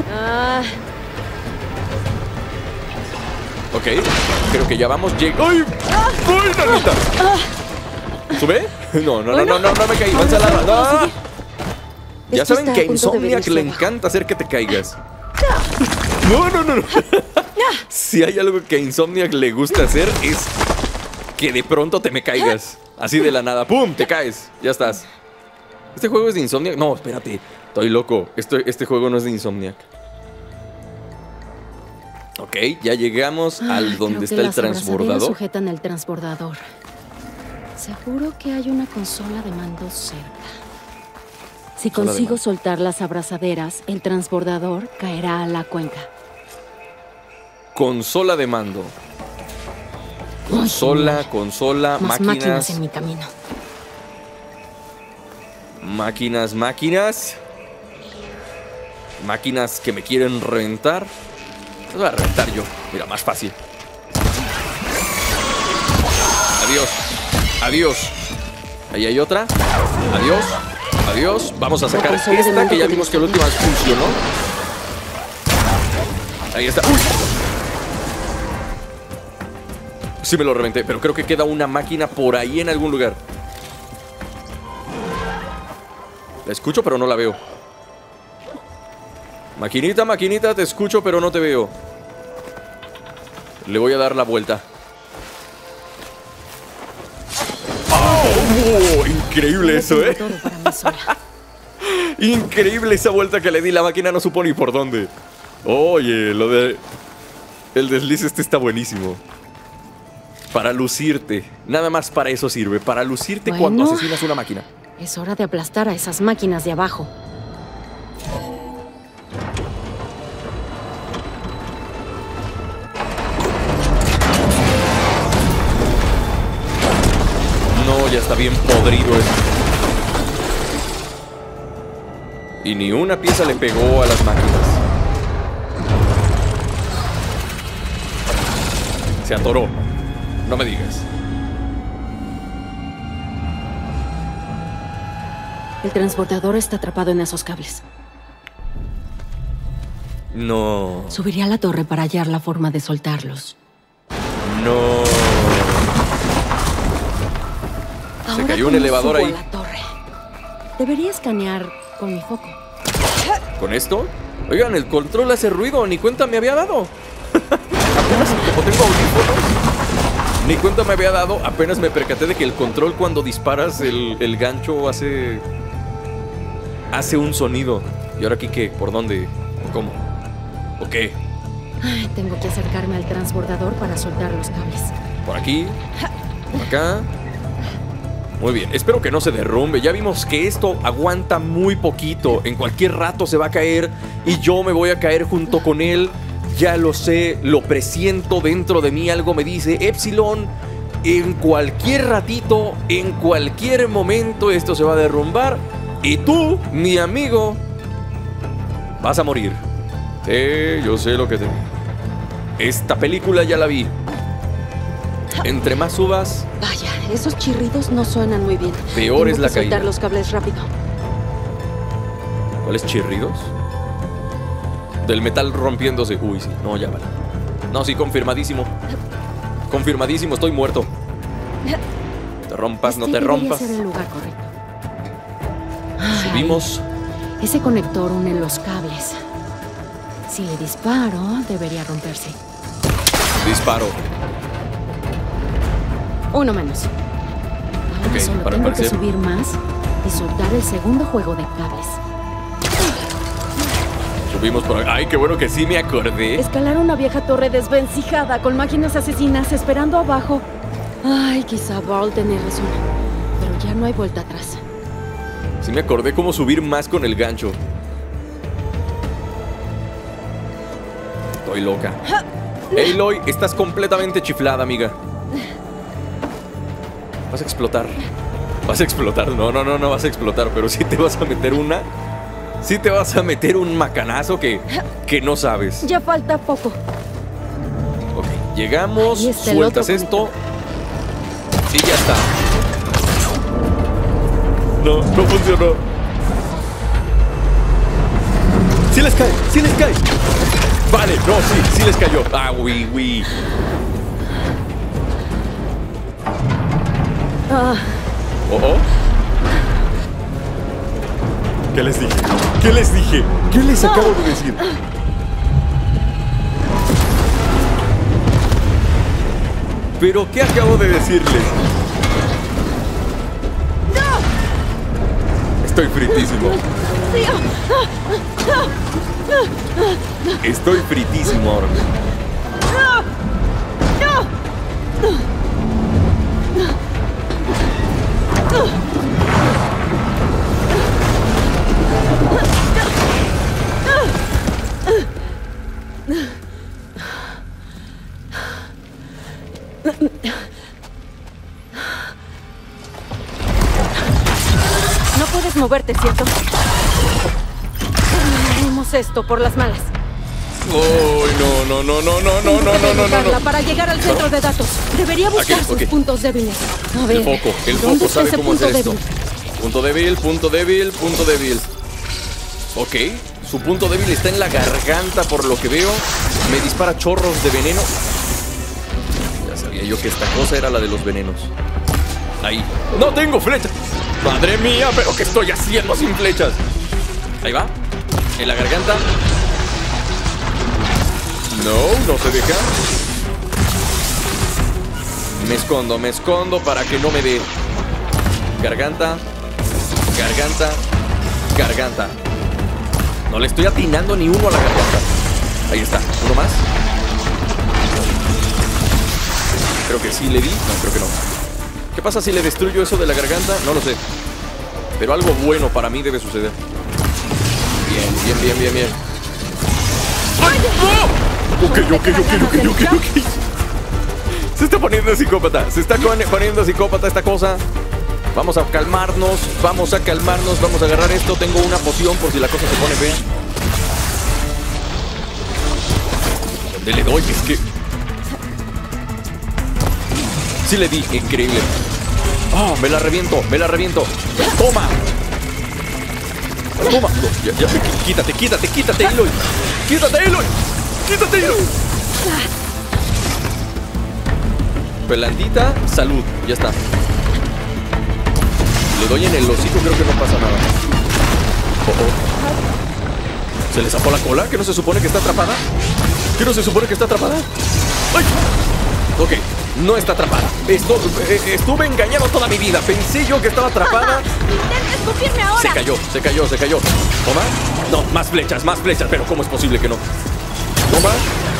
Ok, creo que ya vamos. ¡Ay! ¡Ay, Nanita! ¿Sube? No me caí. No ensalada. ¡No! Ya saben que a Insomniac le encanta hacer que te caigas. No. Si hay algo que a Insomniac le gusta hacer es que de pronto te me caigas. Así de la nada. ¡Pum! Te caes. Ya estás. ¿Este juego es de Insomniac? No, espérate. Estoy loco. Este juego no es de Insomniac. Ok, ya llegamos al donde está el transbordador. Sujetan el transbordador. Seguro que hay una consola de mando cerca. Si consigo soltar las abrazaderas, el transbordador caerá a la cuenca. Consola de mando. Consola, Más máquinas en mi camino. Máquinas. Máquinas que me quieren reventar. Las voy a reventar yo. Mira, más fácil. Adiós. Ahí hay otra. Adiós. Vamos a sacar esta que ya vimos que la última vez funcionó. Ahí está. ¡Uy! Sí me lo reventé, pero creo que queda una máquina por ahí en algún lugar. La escucho, pero no la veo. Maquinita, te escucho, pero no te veo. Le voy a dar la vuelta. ¡Oh! Increíble eso, ¿eh? Increíble esa vuelta que le di. La máquina no supo ni por dónde. Oye, lo de... El desliz está buenísimo. Para lucirte. Nada más para eso sirve. Para lucirte cuando asesinas una máquina. Es hora de aplastar a esas máquinas de abajo. No, ya está bien podrido esto. Y ni una pieza le pegó a las máquinas. Se atoró. No me digas. El transbordador está atrapado en esos cables. No. Subiré a la torre para hallar la forma de soltarlos. No. Se cayó un elevador ahí. La torre. Debería escanear con mi foco. ¿Con esto? Oigan, el control hace ruido. Ni cuenta me había dado. Apenas como tengo audífonos. Ni cuenta me había dado. Apenas me percaté de que el control cuando disparas el gancho hace un sonido. ¿Y ahora aquí qué? ¿Por dónde? ¿Cómo? ¿O qué? Ay, tengo que acercarme al transbordador para soltar los cables. Por aquí. Por acá. Muy bien, espero que no se derrumbe. Ya vimos que esto aguanta muy poquito. En cualquier rato se va a caer y yo me voy a caer junto con él. Ya lo sé, lo presiento dentro de mí. Algo me dice, Epsilon, en cualquier ratito, en cualquier momento esto se va a derrumbar. Y tú, mi amigo, vas a morir. Sí, yo sé lo que te... Esta película ya la vi. Entre más subas... Vaya, esos chirridos no suenan muy bien. Peor es la caída. Soltar los cables rápido. ¿Cuáles chirridos? Del metal rompiéndose. Uy, sí. No, ya vale. No, sí, confirmadísimo. Confirmadísimo, estoy muerto. Te rompas, no te rompas. Ser el lugar correcto. Subimos. Ay, ese conector une los cables. Si le disparo, debería romperse. Disparo. Uno menos. Ahora solo tengo que subir más y soltar el segundo juego de cables. Subimos por... ¡Ay, qué bueno que sí me acordé! Escalar una vieja torre desvencijada con máquinas asesinas esperando abajo. Ay, quizá Ball tenía razón. Pero ya no hay vuelta atrás. Sí me acordé cómo subir más con el gancho. Estoy loca. Aloy, estás completamente chiflada, amiga. Vas a explotar. Vas a explotar. No vas a explotar, pero sí te vas a meter una. Sí te vas a meter un macanazo que no sabes. Ya falta poco. Ok, llegamos, sueltas esto. Y ya está. No funcionó. ¡Sí les cae! ¡Sí les cae! Vale, no, sí les cayó. Ah, oui. Oh. ¿Qué les dije? ¿Qué les dije? ¿Qué les acabo de decir? ¿Pero qué acabo de decirles? Estoy fritísimo. Estoy fritísimo ahora. No puedes moverte, ¿cierto? Haremos esto por las malas. Oh, no. Para llegar al centro de datos. Debería buscar sus puntos débiles. A ver, el foco sabe cómo hacer esto. Punto débil. Ok, su punto débil está en la garganta por lo que veo. Me dispara chorros de veneno. Ya sabía yo que esta cosa era la de los venenos. Ahí. ¡No tengo flechas! ¡Madre mía! ¿Pero qué estoy haciendo sin flechas? Ahí va. En la garganta. No se deja. Me escondo para que no me dé. Garganta. No le estoy atinando ni uno a la garganta. Ahí está, uno más. Creo que sí le di. No, creo que no. ¿Qué pasa si le destruyo eso de la garganta? No lo sé. Pero algo bueno para mí debe suceder. Bien. ¡Ay, no! Ok. Se está poniendo psicópata. Se está poniendo psicópata esta cosa. Vamos a calmarnos. Vamos a agarrar esto. Tengo una poción por si la cosa se pone fea. ¿Dónde le doy? Es que... Sí le di. Increíble. ¡Ah! Me la reviento. ¡Toma! No, ya. Quítate, Aloy. Quítate, Aloy. Pelandita, salud. Ya está. Le doy en el hocico, creo que no pasa nada. ¿Se le zafó la cola? ¿Que no se supone que está atrapada? ¡Ay! Ok, no está atrapada. Estuve engañado toda mi vida. Pensé yo que estaba atrapada. ¡Intenta escupirme ahora! Se cayó. ¿Toma? No, más flechas. Pero ¿cómo es posible que no? Toma.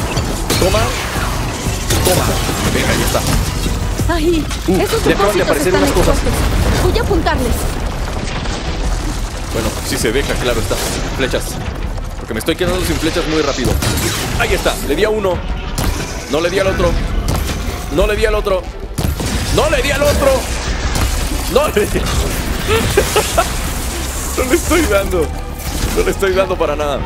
Venga, ya está. Ahí, esos le acaban de aparecer unas cosas. Voy a apuntarles. Bueno, si se deja, claro está. Flechas. Porque me estoy quedando sin flechas muy rápido. Ahí está, le di a uno. No le di al otro. No le estoy dando para nada.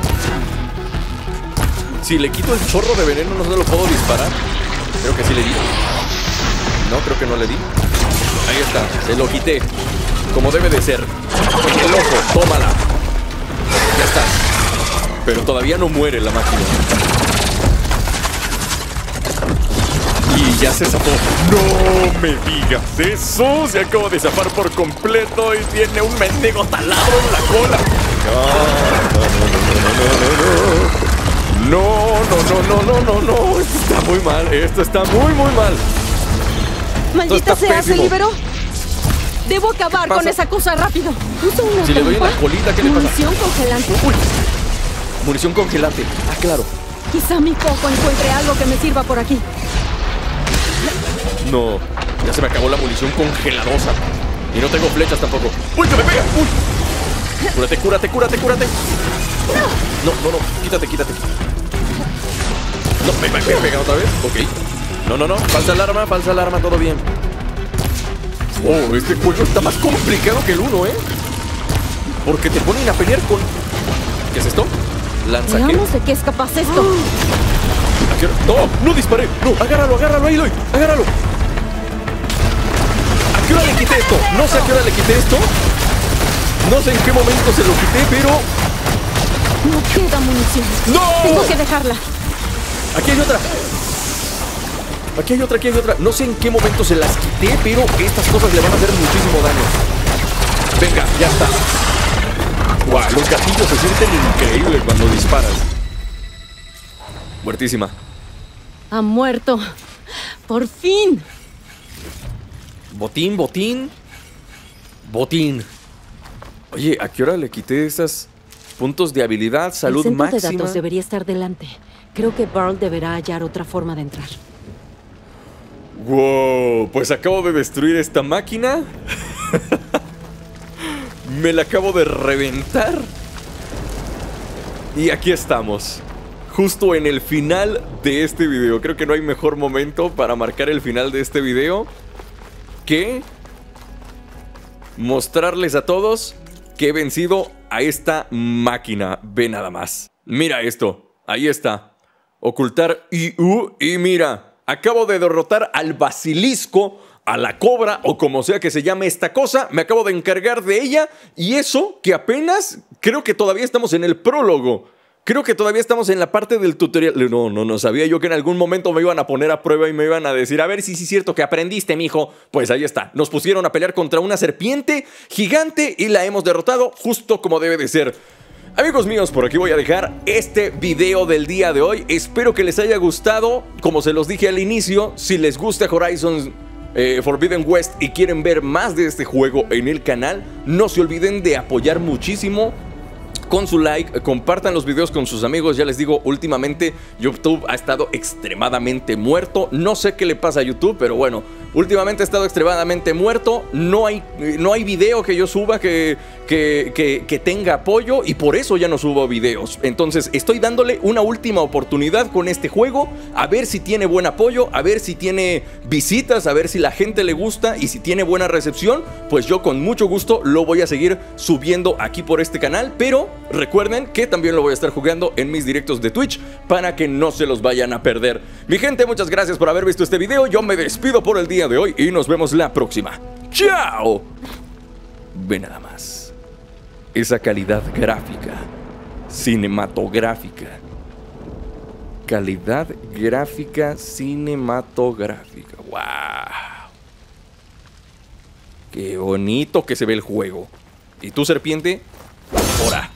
Si le quito el chorro de veneno, no se lo puedo disparar. Creo que sí le di. No, creo que no le di. Ahí está, se lo quité. Como debe de ser. En el ojo, tómala. Ya está. Pero todavía no muere la máquina. Y ya se zafó. ¡No me digas eso! Se acaba de zafar por completo y tiene un mendigo taladro en la cola. No. Esto está muy mal. Esto está muy mal. Maldita sea, ¿se liberó? Debo acabar con esa cosa rápido. Uso una si le doy en la colita, ¿qué le pasa? ¿Munición congelante? Uy. Munición congelante. Ah, claro. Quizá mi coco encuentre algo que me sirva por aquí. No. Ya se me acabó la munición congeladosa. Y no tengo flechas tampoco. ¡Uy, que me pega! ¡Uy! Cúrate, cúrate, cúrate, cúrate. No, no, no. Quítate, quítate. No, me pega otra vez. Ok. No, no, no. Falsa alarma, todo bien. Oh, este juego está más complicado que el 1, ¿eh? Porque te ponen a pelear con... ¿Qué es esto? Lanzaqué. Veamos de qué es capaz esto. ¿A qué hora? ¡No! ¡No disparé! ¡No! ¡Agárralo, agárralo, Aloy! ¡Agárralo! ¿A qué hora le quité esto? No sé a qué hora le quité esto. No sé en qué momento se lo quité, pero... No queda munición. ¡No! Tengo que dejarla. Aquí hay otra. Aquí hay otra, aquí hay otra. No sé en qué momento se las quité, pero estas cosas le van a hacer muchísimo daño. Venga, ya está. Guau, los gatillos se sienten increíbles cuando disparas. Muertísima. Ha muerto. Por fin. Botín, botín. Botín. Oye, ¿a qué hora le quité estos puntos de habilidad, salud máxima? El centro de datos debería estar delante. Creo que Varl deberá hallar otra forma de entrar. Wow, pues acabo de destruir esta máquina. Me la acabo de reventar. Y aquí estamos, justo en el final de este video. Creo que no hay mejor momento para marcar el final de este video que mostrarles a todos que he vencido a esta máquina. Ve nada más. Mira esto, ahí está. Ocultar IU y mira, acabo de derrotar al basilisco, a la cobra o como sea que se llame esta cosa. Me acabo de encargar de ella y eso que apenas, creo que todavía estamos en el prólogo. Creo que todavía estamos en la parte del tutorial. No sabía yo que en algún momento me iban a poner a prueba y me iban a decir, a ver si es cierto que aprendiste, mijo. Pues ahí está, nos pusieron a pelear contra una serpiente gigante y la hemos derrotado justo como debe de ser. Amigos míos, por aquí voy a dejar este video del día de hoy. Espero que les haya gustado. Como se los dije al inicio, si les gusta Horizon Forbidden West y quieren ver más de este juego en el canal, no se olviden de apoyar muchísimo con su like, compartan los videos con sus amigos. Ya les digo, últimamente YouTube ha estado extremadamente muerto. No sé qué le pasa a YouTube, pero bueno, últimamente ha estado extremadamente muerto. No hay video que yo suba que tenga apoyo y por eso ya no subo videos. Entonces estoy dándole una última oportunidad con este juego, a ver si tiene buen apoyo, a ver si tiene visitas, a ver si la gente le gusta y si tiene buena recepción, pues yo con mucho gusto lo voy a seguir subiendo aquí por este canal. Pero recuerden que también lo voy a estar jugando en mis directos de Twitch para que no se los vayan a perder. Mi gente, muchas gracias por haber visto este video. Yo me despido por el día de hoy y nos vemos la próxima. ¡Chao! Ve nada más. Esa calidad gráfica, cinematográfica. Calidad gráfica cinematográfica. ¡Wow! Qué bonito que se ve el juego. ¿Y tú, serpiente? ¡Hora!